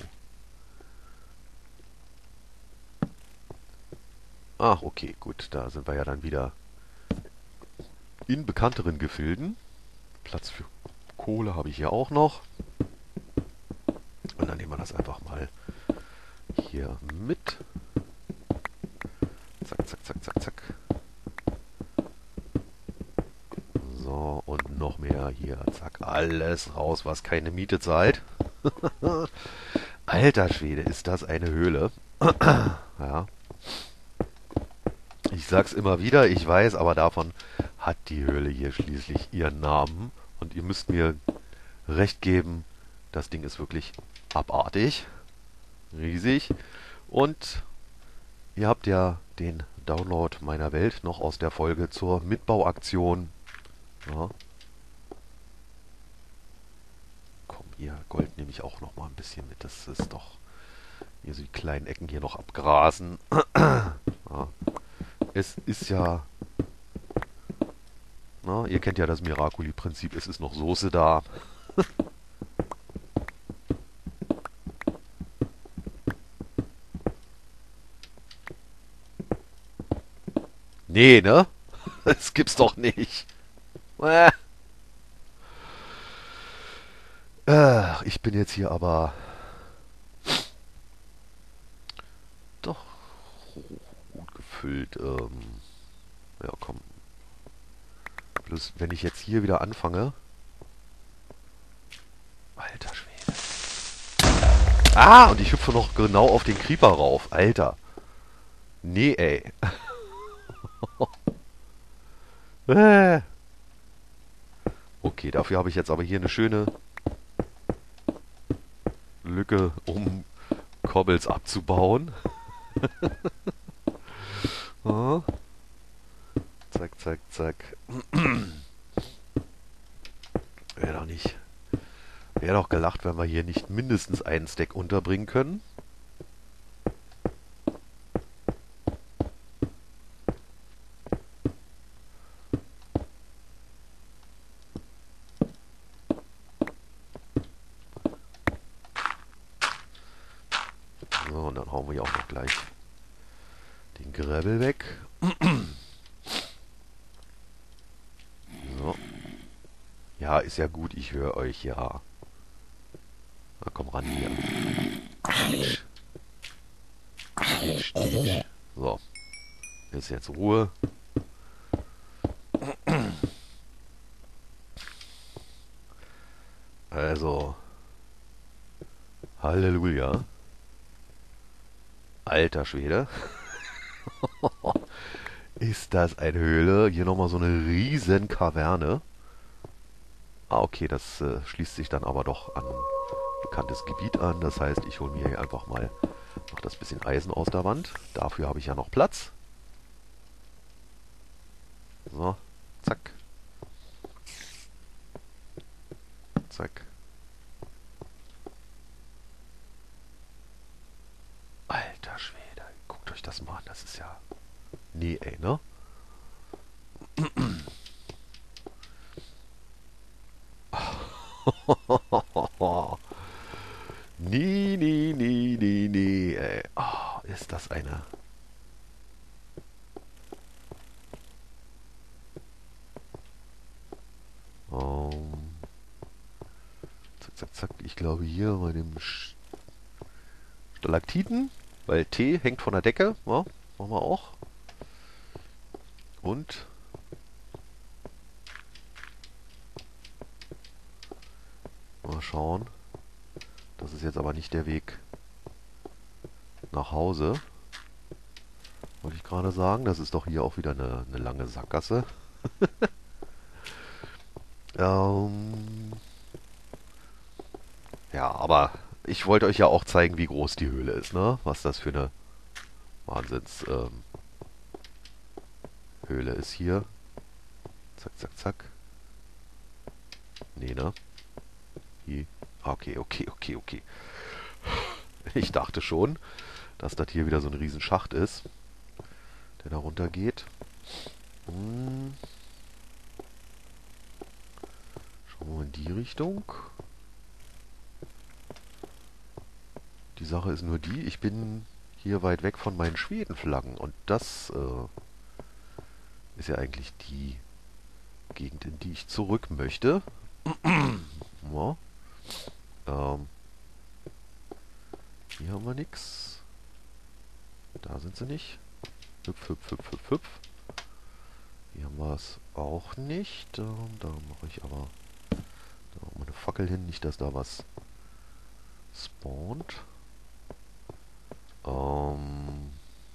Ach, okay, gut. Da sind wir ja dann wieder in bekannteren Gefilden. Platz für Kohle habe ich hier auch noch. Und dann nehmen wir das einfach mal hier mit. Zack, zack, zack, zack, zack. So, und noch mehr hier. Zack, alles raus, was keine Miete zahlt. Alter Schwede, ist das eine Höhle. Ja. Ich sag's immer wieder, ich weiß, aber davon hat die Höhle hier schließlich ihren Namen. Und ihr müsst mir recht geben, das Ding ist wirklich abartig. Riesig. Und ihr habt ja den Download meiner Welt noch aus der Folge zur Mitbauaktion. Ja. Komm, ihr Gold nehme ich auch noch mal ein bisschen mit. Das ist doch... Hier so die kleinen Ecken hier noch abgrasen. Ja. Es ist ja... Na, ihr kennt ja das Miraculi-Prinzip. Es ist noch Soße da. Nee, ne? Das gibt's doch nicht. Äh. Äh, ich bin jetzt hier aber gut gefüllt. Ähm, ja, komm. Bloß, wenn ich jetzt hier wieder anfange... Alter Schwede. Ah, und ich hüpfe noch genau auf den Creeper rauf. Alter. Nee, ey. Äh. Okay, dafür habe ich jetzt aber hier eine schöne Lücke, um Cobbles abzubauen. Ah. Zack, zack, zack. Wäre doch nicht. Wäre doch gelacht, wenn wir hier nicht mindestens einen Stack unterbringen können. So, und dann hauen wir hier auch noch gleich den Gravel weg. So. Ja, ist ja gut, ich höre euch, ja. Na komm ran hier. So. Ist jetzt Ruhe. Also. Halleluja. Alter Schwede. Ist das eine Höhle? Hier nochmal so eine riesen Kaverne. Ah, okay, das äh, schließt sich dann aber doch an bekanntes Gebiet an. Das heißt, ich hole mir hier einfach mal noch das bisschen Eisen aus der Wand. Dafür habe ich ja noch Platz. So, zack. Zack. Alter Schwede, guckt euch das mal an. Das ist ja... Nee, ey, ne? Nee, nee, nee, nee, nee, ey. Oh, ist das eine... Um, zack, zack, zack. Ich glaube hier bei dem Sch Stalaktiten, weil T hängt von der Decke. Ja, machen wir auch. Und... Mal schauen. Das ist jetzt aber nicht der Weg nach Hause. Wollte ich gerade sagen. Das ist doch hier auch wieder eine, eine lange Sackgasse. ähm ja, aber ich wollte euch ja auch zeigen, wie groß die Höhle ist, ne? Was das für eine Wahnsinns ähm, Höhle ist hier. Zack, zack, zack. Nee, ne? Hier. Okay, okay, okay, okay. Ich dachte schon, dass das hier wieder so ein Riesenschacht ist, der da runter geht. Hm. Schauen wir mal in die Richtung. Die Sache ist nur die, ich bin hier weit weg von meinen Schwedenflaggen und das äh, ist ja eigentlich die Gegend, in die ich zurück möchte. Ja. Ähm, hier haben wir nichts. Da sind sie nicht. Hüpf, hüpf, hüpf, hüpf, hüpf. Hier haben wir es auch nicht. Ähm, da mache ich aber da mache eine Fackel hin, nicht dass da was spawnt. Ähm,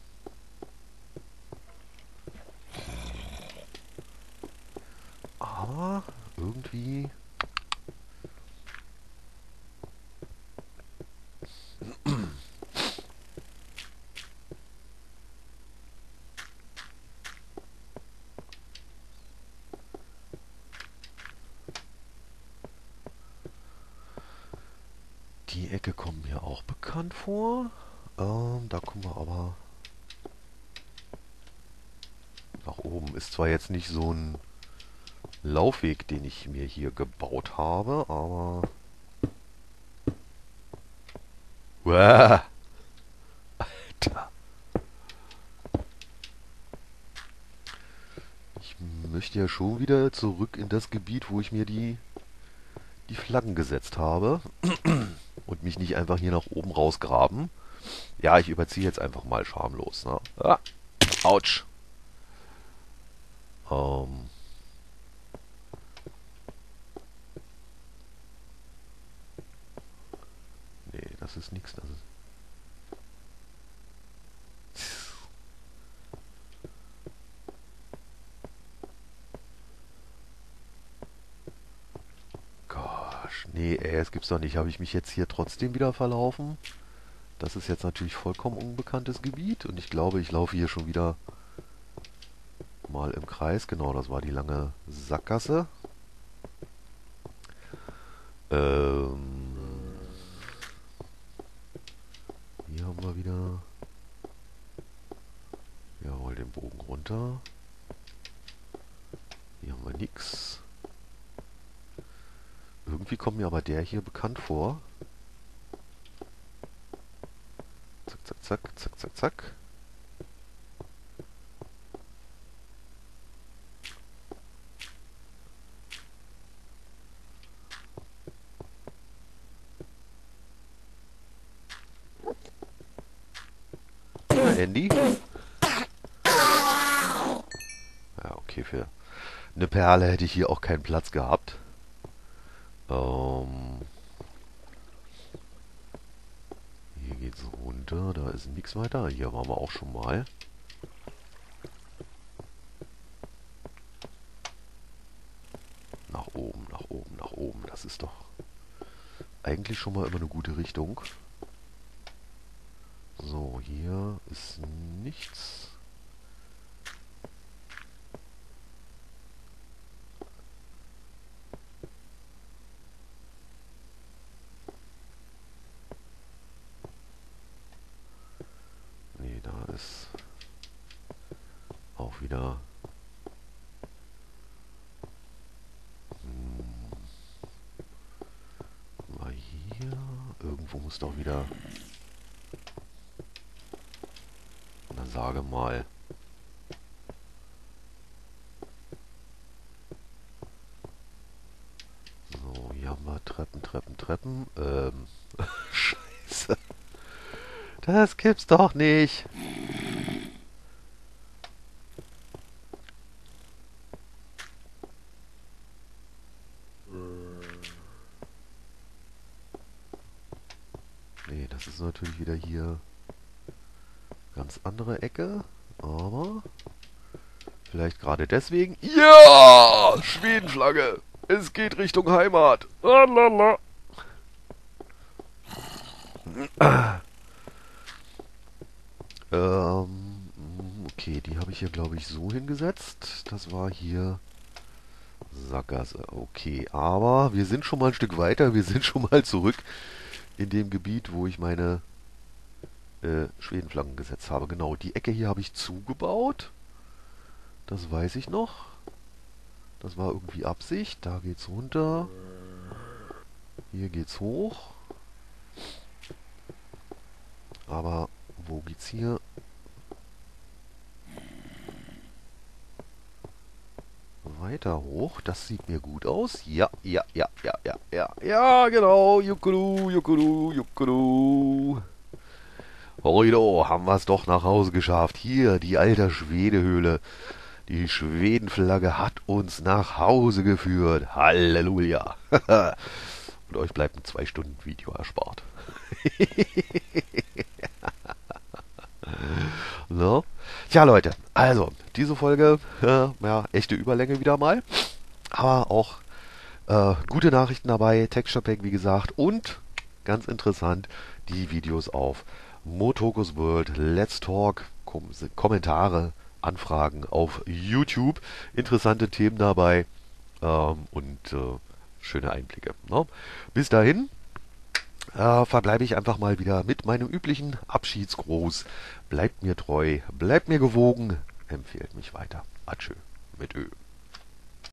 aber irgendwie... Die Ecke kommt mir auch bekannt vor. Ähm, da kommen wir aber nach oben. Ist zwar jetzt nicht so ein Laufweg, den ich mir hier gebaut habe, aber... Uah, Alter. Ich möchte ja schon wieder zurück in das Gebiet, wo ich mir die, die Flaggen gesetzt habe. Und mich nicht einfach hier nach oben rausgraben. Ja, ich überziehe jetzt einfach mal schamlos. Ne? Ah, Autsch. Ähm, nee, das ist nichts. Das ist Gosh, nee, ey, das gibt's doch nicht. Habe ich mich jetzt hier trotzdem wieder verlaufen? Das ist jetzt natürlich vollkommen unbekanntes Gebiet und ich glaube, ich laufe hier schon wieder mal im Kreis. Genau, das war die lange Sackgasse. Ähm, hier haben wir wieder... Jawohl, den Bogen runter. Hier haben wir nix. Irgendwie kommt mir aber der hier bekannt vor. Zack, zack, zack, zack, zack, zack. Na, Andy? Ja, okay, für eine Perle hätte ich hier auch keinen Platz gehabt. Ähm, hier geht's runter, da ist nichts weiter. Hier waren wir auch schon mal. Nach oben, nach oben, nach oben. Das ist doch eigentlich schon mal immer eine gute Richtung. So, hier ist nichts. Nee, da ist auch wieder... Hm, war hier... Irgendwo muss doch wieder... Na, sage mal... So, hier haben wir Treppen, Treppen, Treppen. Ähm, Scheiße. Das gibt's doch nicht. Nee, das ist natürlich wieder hier ganz andere Ecke. Aber vielleicht gerade deswegen. Ja! Schwedenflagge! Es geht Richtung Heimat. Lalala. Ähm, okay, die habe ich hier, glaube ich, so hingesetzt. Das war hier Sackgasse. Okay, aber wir sind schon mal ein Stück weiter. Wir sind schon mal zurück in dem Gebiet, wo ich meine äh, Schwedenflaggen gesetzt habe. Genau, die Ecke hier habe ich zugebaut. Das weiß ich noch. Das war irgendwie Absicht. Da geht's runter. Hier geht's hoch. Aber wo geht's hier? Weiter hoch. Das sieht mir gut aus. Ja, ja, ja, ja, ja, ja. Ja, genau. Juckelu, juckelu, juckelu. Heute haben wir es doch nach Hause geschafft. Hier, die alte Schwedehöhle. Die Schwedenflagge hat uns nach Hause geführt. Halleluja. Und euch bleibt ein zwei Stunden Video erspart. So. Tja, Leute, also, diese Folge, äh, ja, echte Überlänge wieder mal. Aber auch äh, gute Nachrichten dabei, Texture Pack, wie gesagt. Und, ganz interessant, die Videos auf Motokus World, Let's Talk, Kom Kommentare, Anfragen auf YouTube. Interessante Themen dabei ähm, und äh, schöne Einblicke. Ne? Bis dahin äh, verbleibe ich einfach mal wieder mit meinem üblichen Abschiedsgruß. Bleibt mir treu, bleibt mir gewogen, empfehlt mich weiter. Atschö mit Ö.